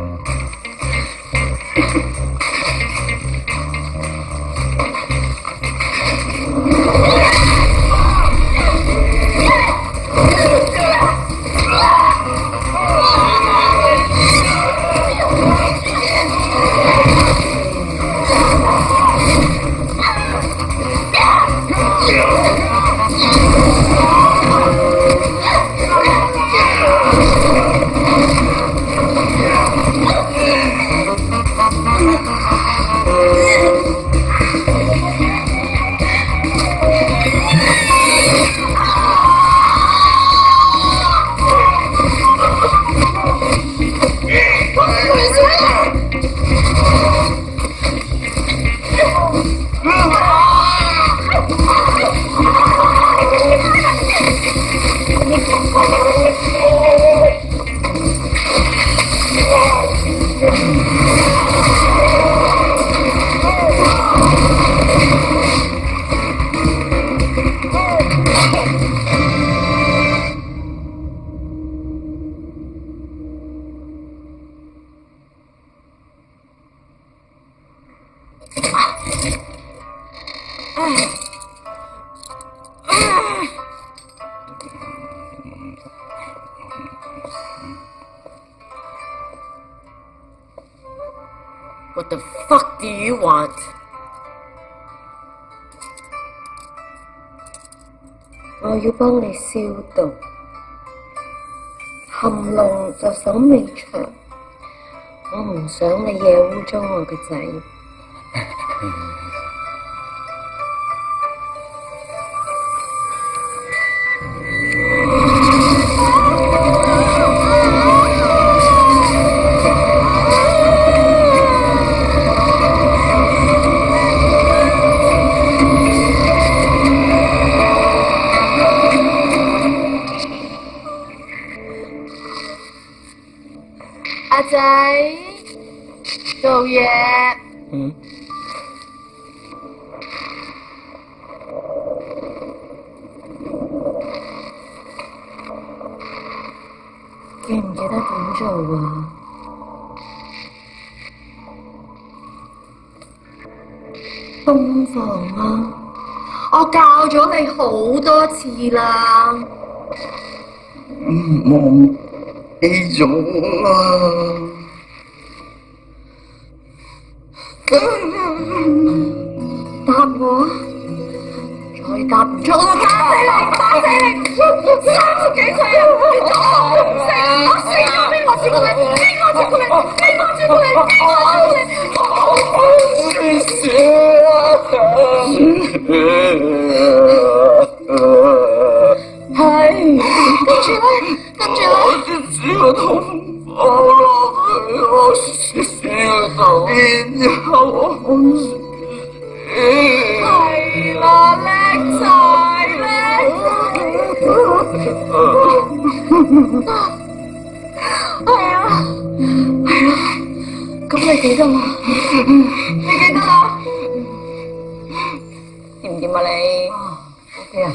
What the fuck do you want? 我要幫你消毒，含膿就手尾長，我唔想你惹污糟我個仔。 做啊？ 東房啊，我教咗你好多次啦。 忘記咗啦。 答我，再答唔出，我就打死你！打死你！三十幾歲啊，你仲好唔識？我死咗俾我朱古力，俾我朱古力，俾我朱古力，俾我朱古力！係，跟住咧，跟住咧， 只個痛放落去我屎屎嗰度，然後我好死。 係啦，叻仔叻！係啊，係啊，咁你記得嘛？你記得啦？掂唔掂啊你 ？O K 啊。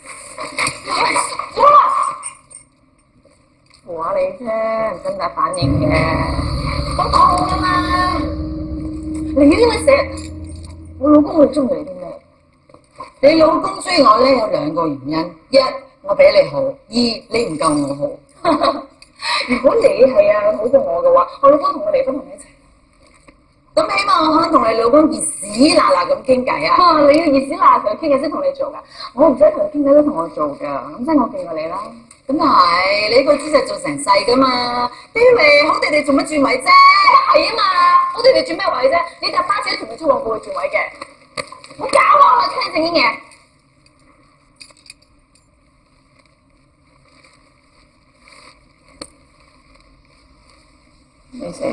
扶下你啫，唔使咁大反應嘅。好痛啊嘛！你點解成日？我老公會中意你啲咩？ 你老公追我咧有兩個原因：一，我比你好；二，你唔夠我好。 如果你係啊好過我嘅話，我老公同我離婚同你一齊。 咁起碼我肯同你老公熱屎辣辣咁傾偈啊！ 啊，你要熱屎辣辣同佢傾偈先同你做㗎，我唔使同佢傾偈都同我做㗎，咁即係我勁過你啦。 咁係，你個姿勢做成世㗎嘛？屌你，好地地做乜轉位啫？ 係啊嘛，好地地轉咩位啫？你搭巴士都同佢出旺過去轉位嘅，唔好搞我啦，聽正經嘢。 你死！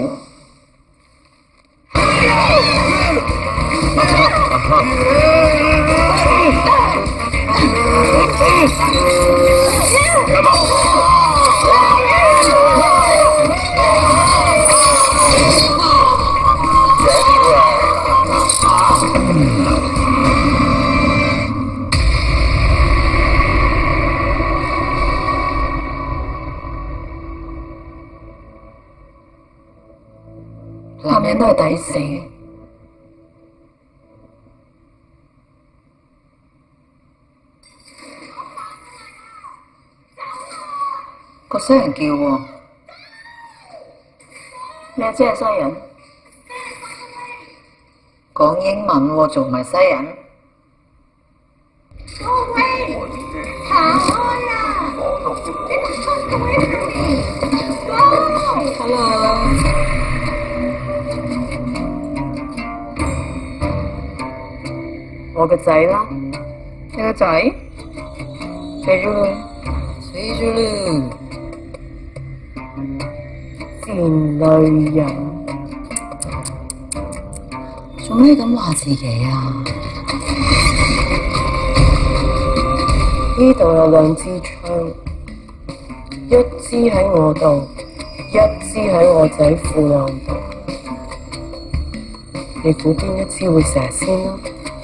男人都係抵死嘅。 個西人叫喎， 你又知係西人？ 講英文喎，仲唔係西人？ 喂，行開啊！你唔出到呢邊，Hello。 我個仔啦， 你個仔死咗啦，死咗啦，賤女人，做咩咁話自己啊？呢度有兩支槍，一支喺我度，一支喺我仔褲浪度，你估邊一支會射先啦？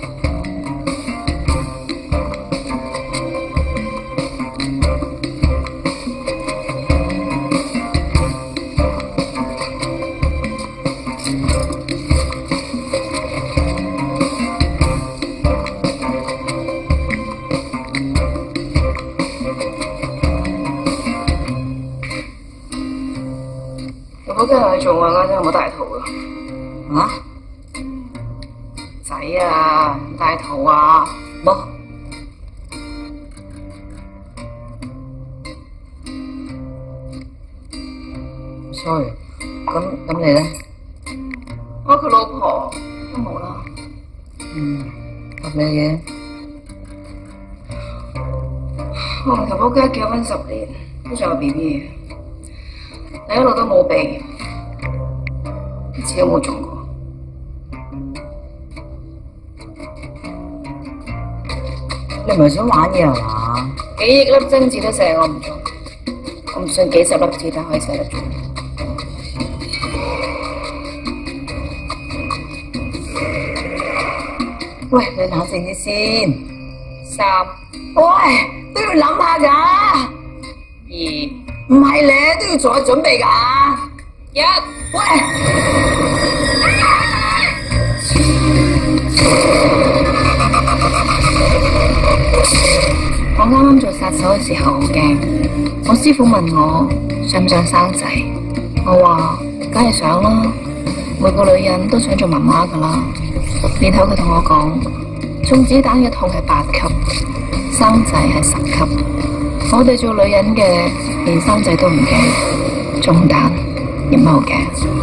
我今日去做啊，啱啱有冇大肚啊？ 啊？ 仔啊，大肚啊？ 冇。sorry，咁咁你咧？ 我佢老婆都冇啦。 嗯，合理嘅。 我同頭仆街結咗婚十年，都仲有 B B 嘅，你一路都冇避，一次都冇中過。 你唔係想玩嘢係嘛？ 幾億粒針子都射我唔中，我唔信幾十粒子彈可以射得中。 喂，你冷靜啲先。 三， 喂，都要諗下㗎。 二。 唔係咧都要做下準備㗎。一喂， 我啱啱做殺手嘅時候好驚，我師傅問我想唔想生仔，我話梗係想啦，每個女人都想做媽媽㗎啦。然後佢同我講，中子彈嘅痛係八級，生仔係十級。我哋做女人嘅連生仔都唔驚，中彈有乜好驚？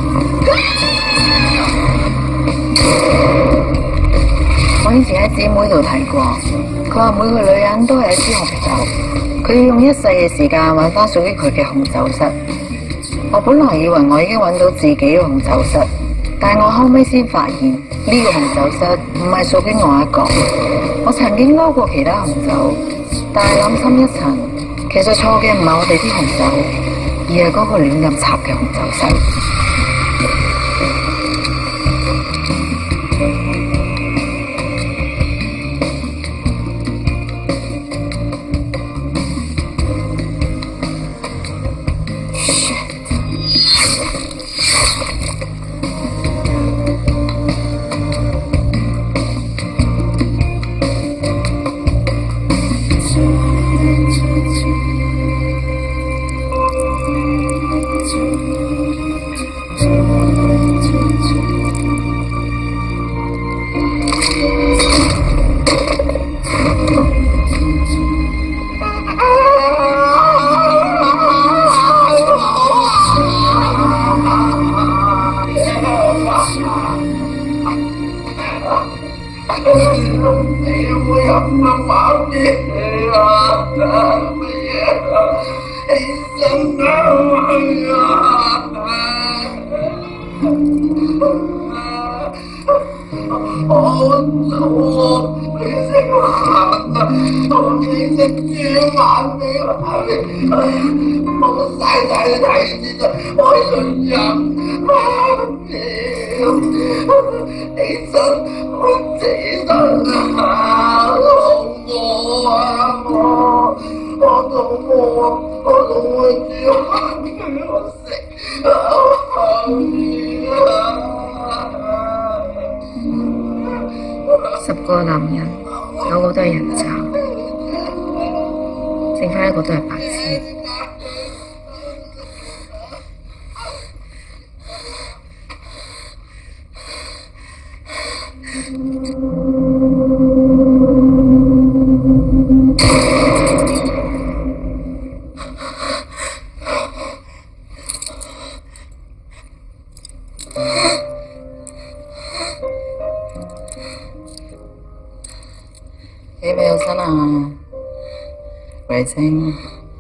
我以前喺姊妹度睇過，佢話每個女人都係一支紅酒，佢要用一世嘅時間揾翻屬於佢嘅紅酒室。我本來以為我已經揾到自己嘅紅酒室，但係我後尾先發現呢、這個紅酒室唔係屬於我一個。我曾經撈過其他紅酒，但係諗深一層，其實錯嘅唔係我哋啲紅酒，而係嗰個亂咁插嘅紅酒室。十個男人九個都係人渣，剩翻一個都係白痴。 你未有身啊？鬼精！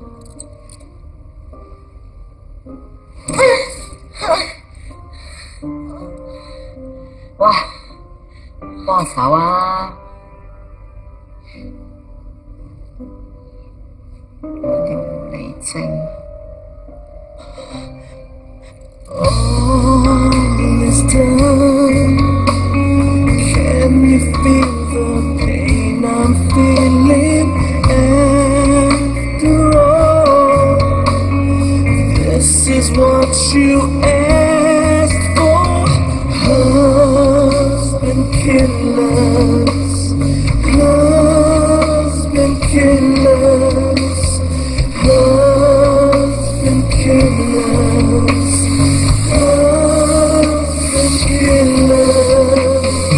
喂，幫手啊！條狐狸精。 All is done. Can you feel the pain I'm feeling? After all, this is what you asked for. Husband killers, husband killers, husband killers, husband killers.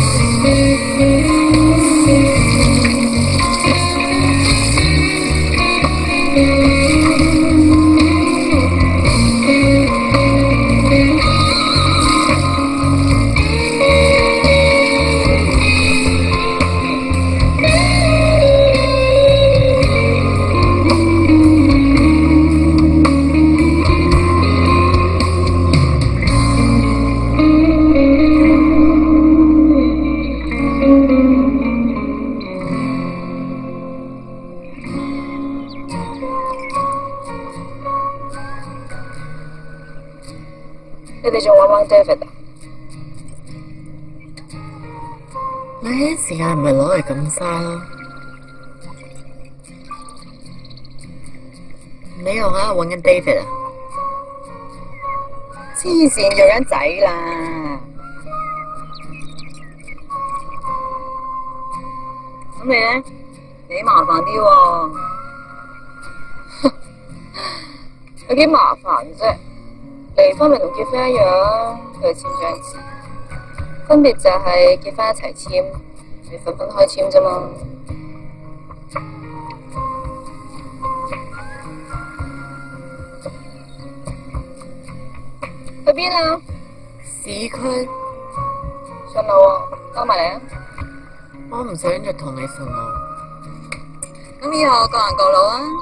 你哋仲玩玩 David 啊？ 你啲時間唔係攞嚟咁嘥啦。 你又喺度揾緊 David 啊？黐線，做緊仔啦！咁你咧？幾麻煩啲喎？ 有幾麻煩啫？離婚咪同結婚一樣，佢係簽張紙，分別就係結婚一齊簽，你分分開簽啫嘛。去邊啊？ 市區， 順路啊，交埋嚟啊！ 我唔想再同你順路。咁以後各人各路啊！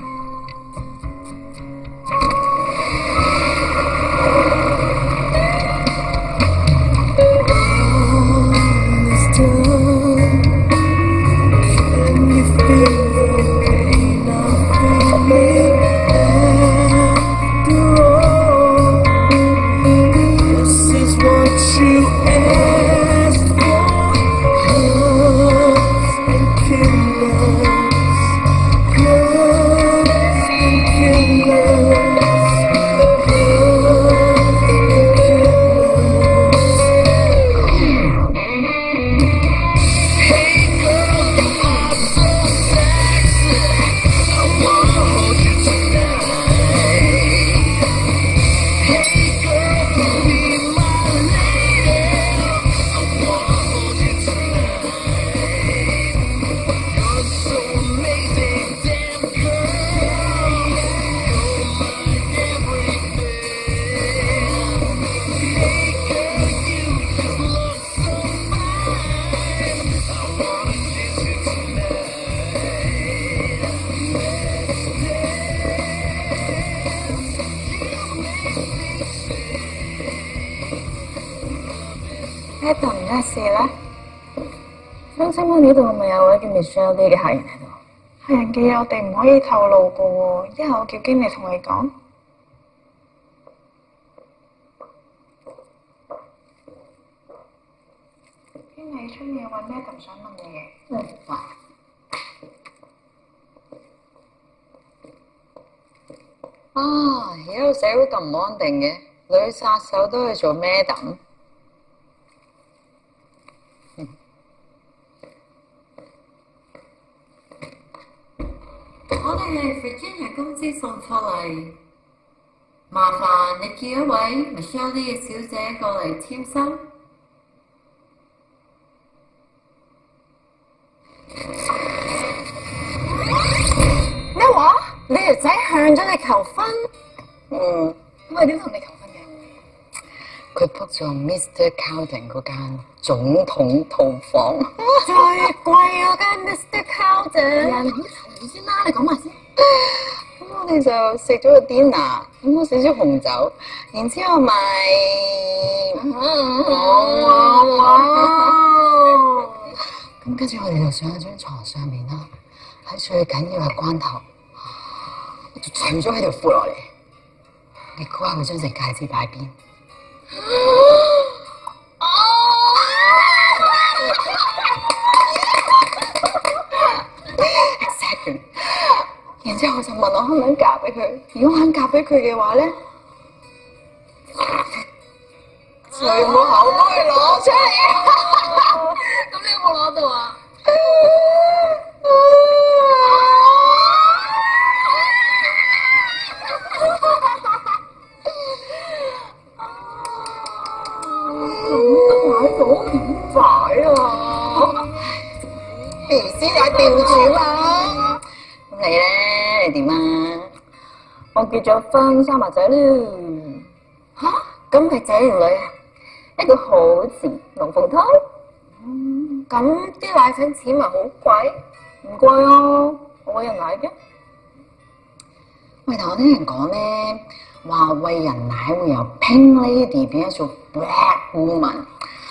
呢度唔咩事咧？咁請問呢度係咪有位叫 Michelle 啲嘅客人喺度？ 客人嘅嘢我哋唔可以透露噶喎，一係我叫經理同你講。經理出面揾 Madam 想問你嘢。 嗯，話。 啊！而家個社會咁唔安定嘅，女殺手都去做 Madam。我哋係 Virginia 公司送貨嚟，麻煩你叫一位 Michelle 嘅小姐過嚟簽收。 咩話？你條仔向咗你求婚？嗯，咁佢點同你求婚嘅？ 佢 book 咗 Mister Cowden 嗰間總統套房， 最貴嗰間 Mister Cowden。呀，你唔好嘈先啦，你講埋先。 咁我哋就食咗個 dinner，飲咗少少紅酒，然之後咪，咁跟住我哋就上喺張床上面啦。喺最緊要嘅關頭，我就除咗佢條褲落嚟。你估下佢將隻戒指擺邊？Exactly。然之後我就問我肯唔肯嫁俾佢，如果肯嫁俾佢嘅話咧，全部口都要攞出嚟。 咁你有冇攞到啊？ 咁都買到點擺啊？ 條絲帶吊住嘛。咁你咧，你點啊？ 我結咗婚，生埋仔啦。 吓？咁係仔定女啊？ 一個好字，龍鳳胎。 嗯，咁啲奶粉錢咪好貴？ 唔貴啊，我餵人奶嘅。 喂，但我聽人講咧，話餵人奶會由 Pink Lady 變咗做 Black Woman。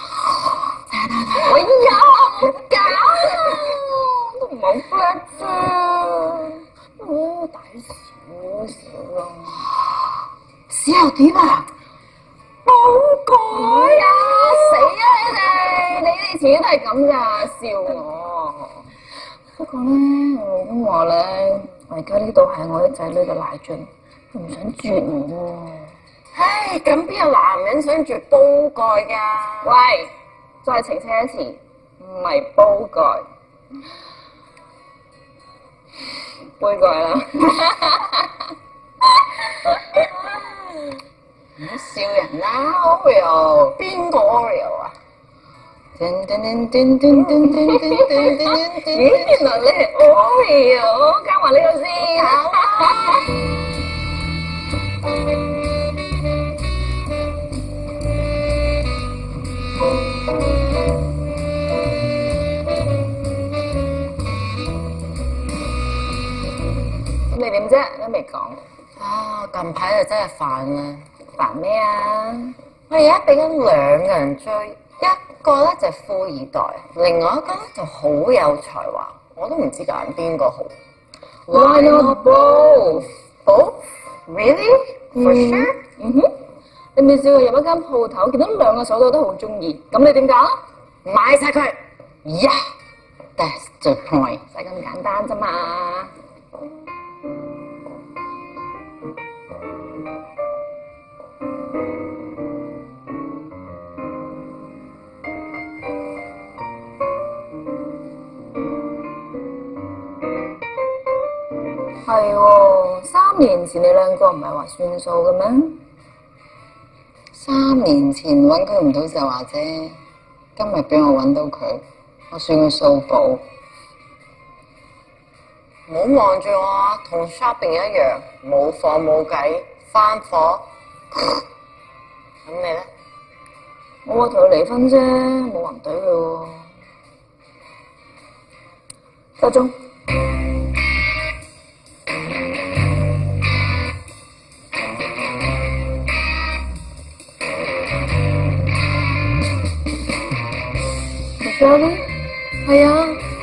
哎呀，唔搞啦，都唔係好 black 啫，哦，大少少咯。 屎又點啊？ 冇改啊！死啊你哋！你哋自己都係咁咋，笑我。不過咧，我老公話咧， 我而家呢度係我啲仔女嘅奶樽，佢唔想啜喎。 唉，咁邊有男人想啜煲蓋㗎？ 喂，再澄清一次，唔係煲蓋，杯蓋啦。 唔好笑人啦 ，Oreo， 邊個 Oreo 啊？ 噔噔噔噔噔噔噔噔噔噔咦，原來你係 Oreo， 加埋呢個先。咁你點啫？都未講。 啊！近排就真係煩啦， 煩咩啊？ 我而家俾緊兩個人追，一個咧就係富二代，另外一個咧就好有才華，我都唔知揀邊個好。 Why not both? Both? Really? For sure? 嗯哼，你未試過入一間鋪頭，見到兩個手袋都好中意，咁你點揀？ 買晒佢！Yeah, that's the point。 就係咁簡單啫嘛。係喎，三年前你兩個唔係話算數嘅咩？ 三年前揾佢唔到就話啫，今日俾我揾到佢，我算佢數補。唔好望住我啊，同 shopping 一樣，冇貨冇計，翻貨。咁你咧？ 我話同佢離婚啫，冇人懟佢喎。夠鐘。Really？ 係啊。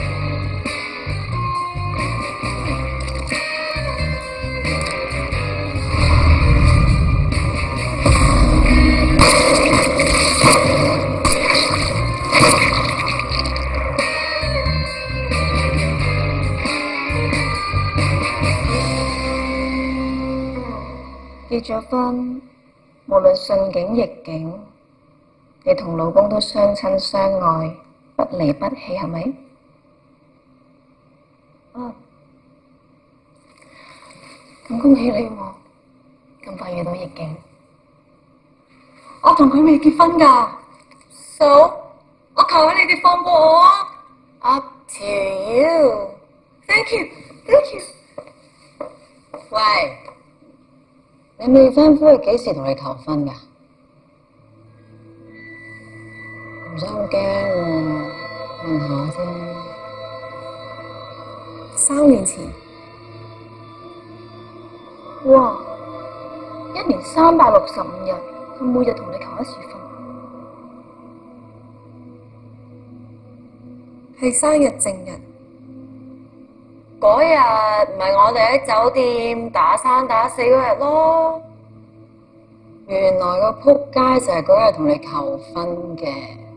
結咗婚，無論順境逆境，你同老公都相親相愛。不離不棄係咪？啊，咁恭喜你喎！咁快遇到逆境。我同佢未結婚㗎 ，so 我求下你哋放過我啊 ！Up to you. Thank you, thank you。 喂，你未婚夫係幾時同你求婚㗎？唔使咁驚喎，問下啫。 三年前，哇！一年三百六十五日，佢每日同你求一次婚，係生日正日。 嗰日咪我哋喺酒店打生打死嗰日咯。原來個仆街就係嗰日同你求婚嘅。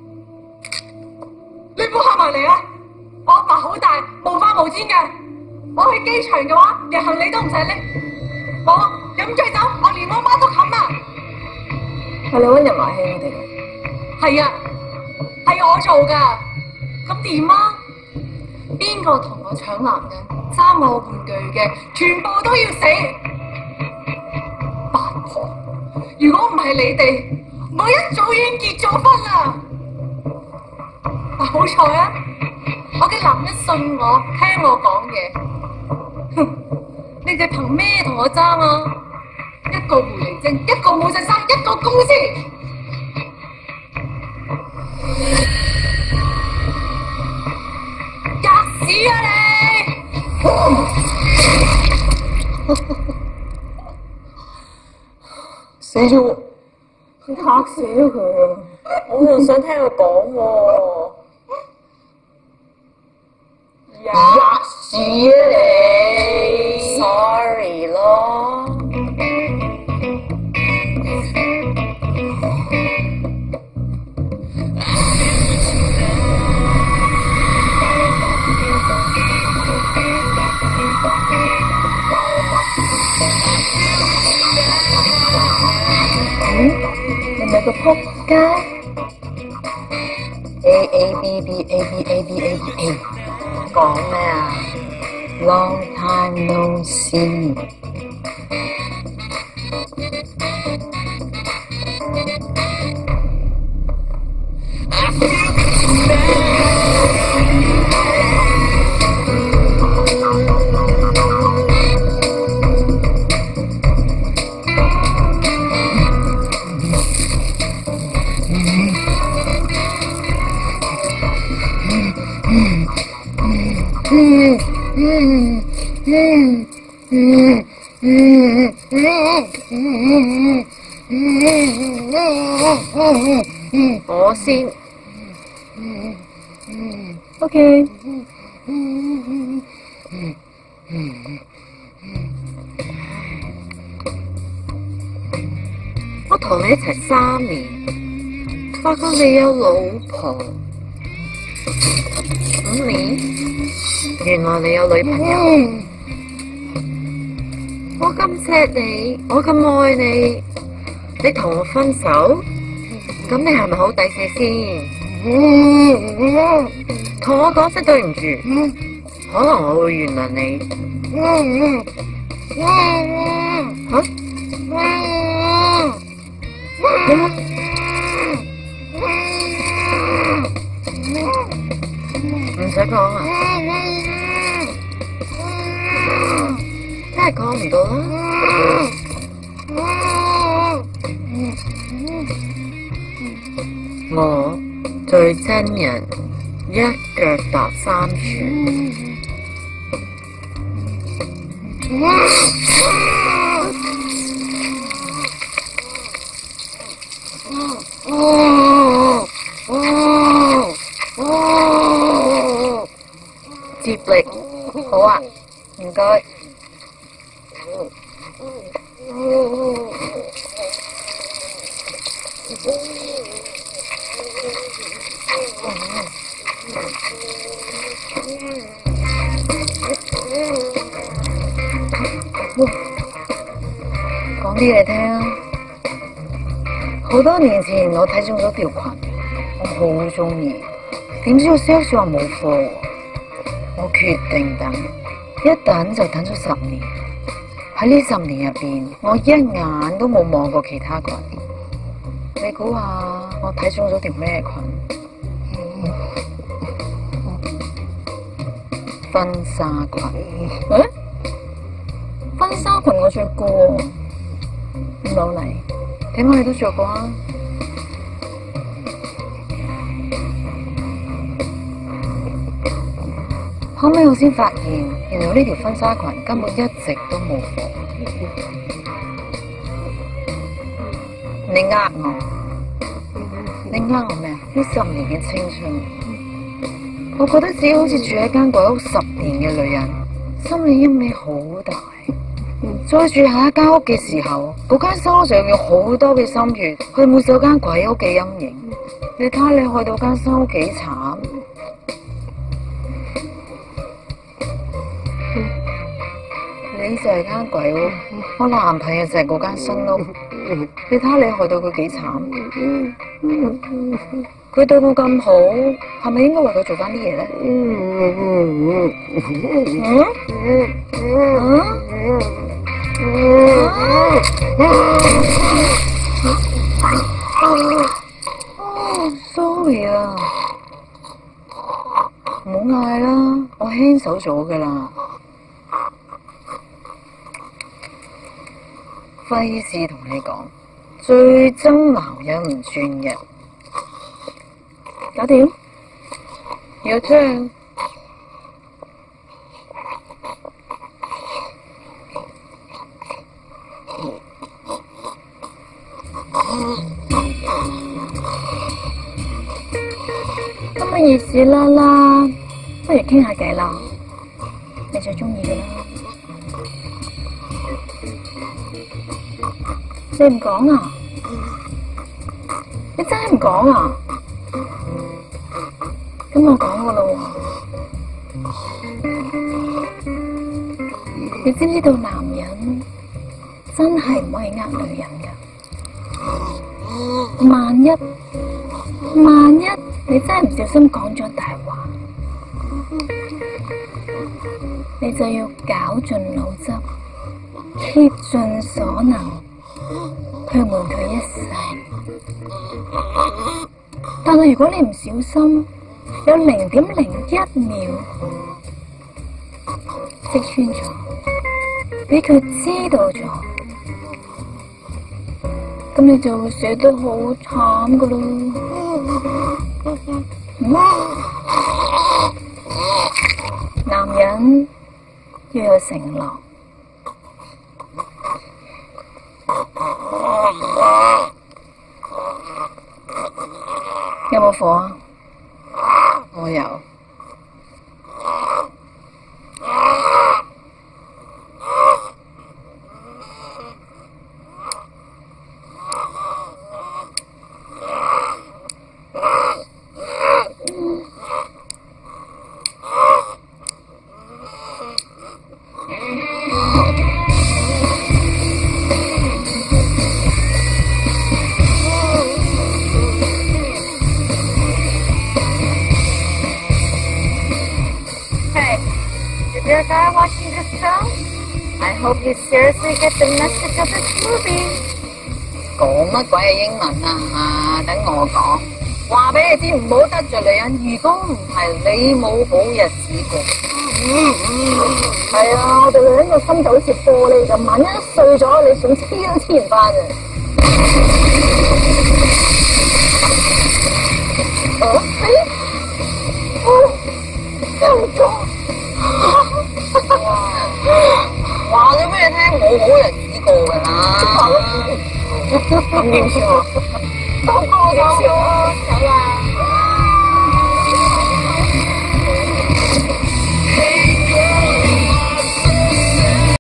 你唔好行埋嚟啊！我阿爸好大，無法無天嘅。我去機場嘅話，連行李都唔使拎。我飲醉酒，我連我媽都冚啊！係你溫人埋氣我哋嘅。係啊，係我做㗎。咁點啊？邊個同我搶男人、爭我玩具嘅，全部都要死！八婆，如果唔係你哋，我一早已經結咗婚啦。但好彩啊，我嘅男人信我，聽我講嘢。哼，你哋憑咩同我爭啊？一個狐狸精，一個冇實生，一個公司。吔屎啊你！ 死咗我！ 你嚇死咗佢啊！ 我又想聽佢講喎。 吔屎啊你 ！Sorry 咯。 係個仆街。 A A B B A B A B A B A， 講咩啊 ？Long time no see。我先。 OK。 我同你一齊三年，發覺你有老婆。五年，原來你有女朋友。我咁錫你，我咁愛你，你同我分手，咁你係咪好抵死先？同我講聲對唔住，可能我會原諒你。嚇？唔使講啊，真係講唔到啦。我最憎人一腳踏三船。接力，好啊，唔該。講啲嚟聽啊！好多年前我睇中咗條裙，我好中意，點知個 sales 話冇貨喎，我決定等，一等就等咗十年。喺呢十年入邊，我一眼都冇望過其他裙。你估下我睇中咗條咩裙？婚紗裙。 誒？婚紗裙我着過喎，唔老嚟。 點解你都着過啊？後尾我先發現，原來呢條婚紗裙根本一直都冇貨。你呃我？你呃我咩啊？呢十年嘅青春，我覺得自己好似住喺間鬼屋十年嘅女人，心理陰影好大。再住下一間屋嘅時候，嗰間新屋就要用好多嘅心血去抹走間鬼屋嘅陰影。你睇下你去到間新屋幾慘。你就係間鬼屋，我男朋友就係嗰間新屋。你睇下你害到佢幾慘。佢對我咁好，係咪應該為佢做翻啲嘢咧？嗯？sorry 啊，唔好嗌啦，我輕手咗噶啦。費事同你講，最憎男人唔專一。 搞掂？ 有張。 今日熱死啦啦，不如傾下偈啦。你最中意嘅啦。你唔講啊？你真係唔講啊？咁我講噶咯喎。你知唔知道男人真係唔可以呃女人噶？ 萬一萬一你真係唔小心講咗大話，你就要絞盡腦汁，竭盡所能去瞞佢一世。但係如果你唔小心，有零點零一秒識穿咗，俾佢知道咗，咁你就會死得好慘噶咯。嗯、男人要有承諾。有冇火啊？ 我有。 Dear guy watching this show, I hope you seriously get the message of this movie. 講乜鬼嘅英文啊？等我講，話俾你知唔好得罪女人。如果唔係，你冇好日子過。 係啊，我哋女人個心就好似玻璃咁，萬一碎咗，你想黐都黐唔翻啊！哦，係，哦，又咗。 話咗俾你聽，我好日子過噶啦。咁點算啊？ 都過咗，走啦。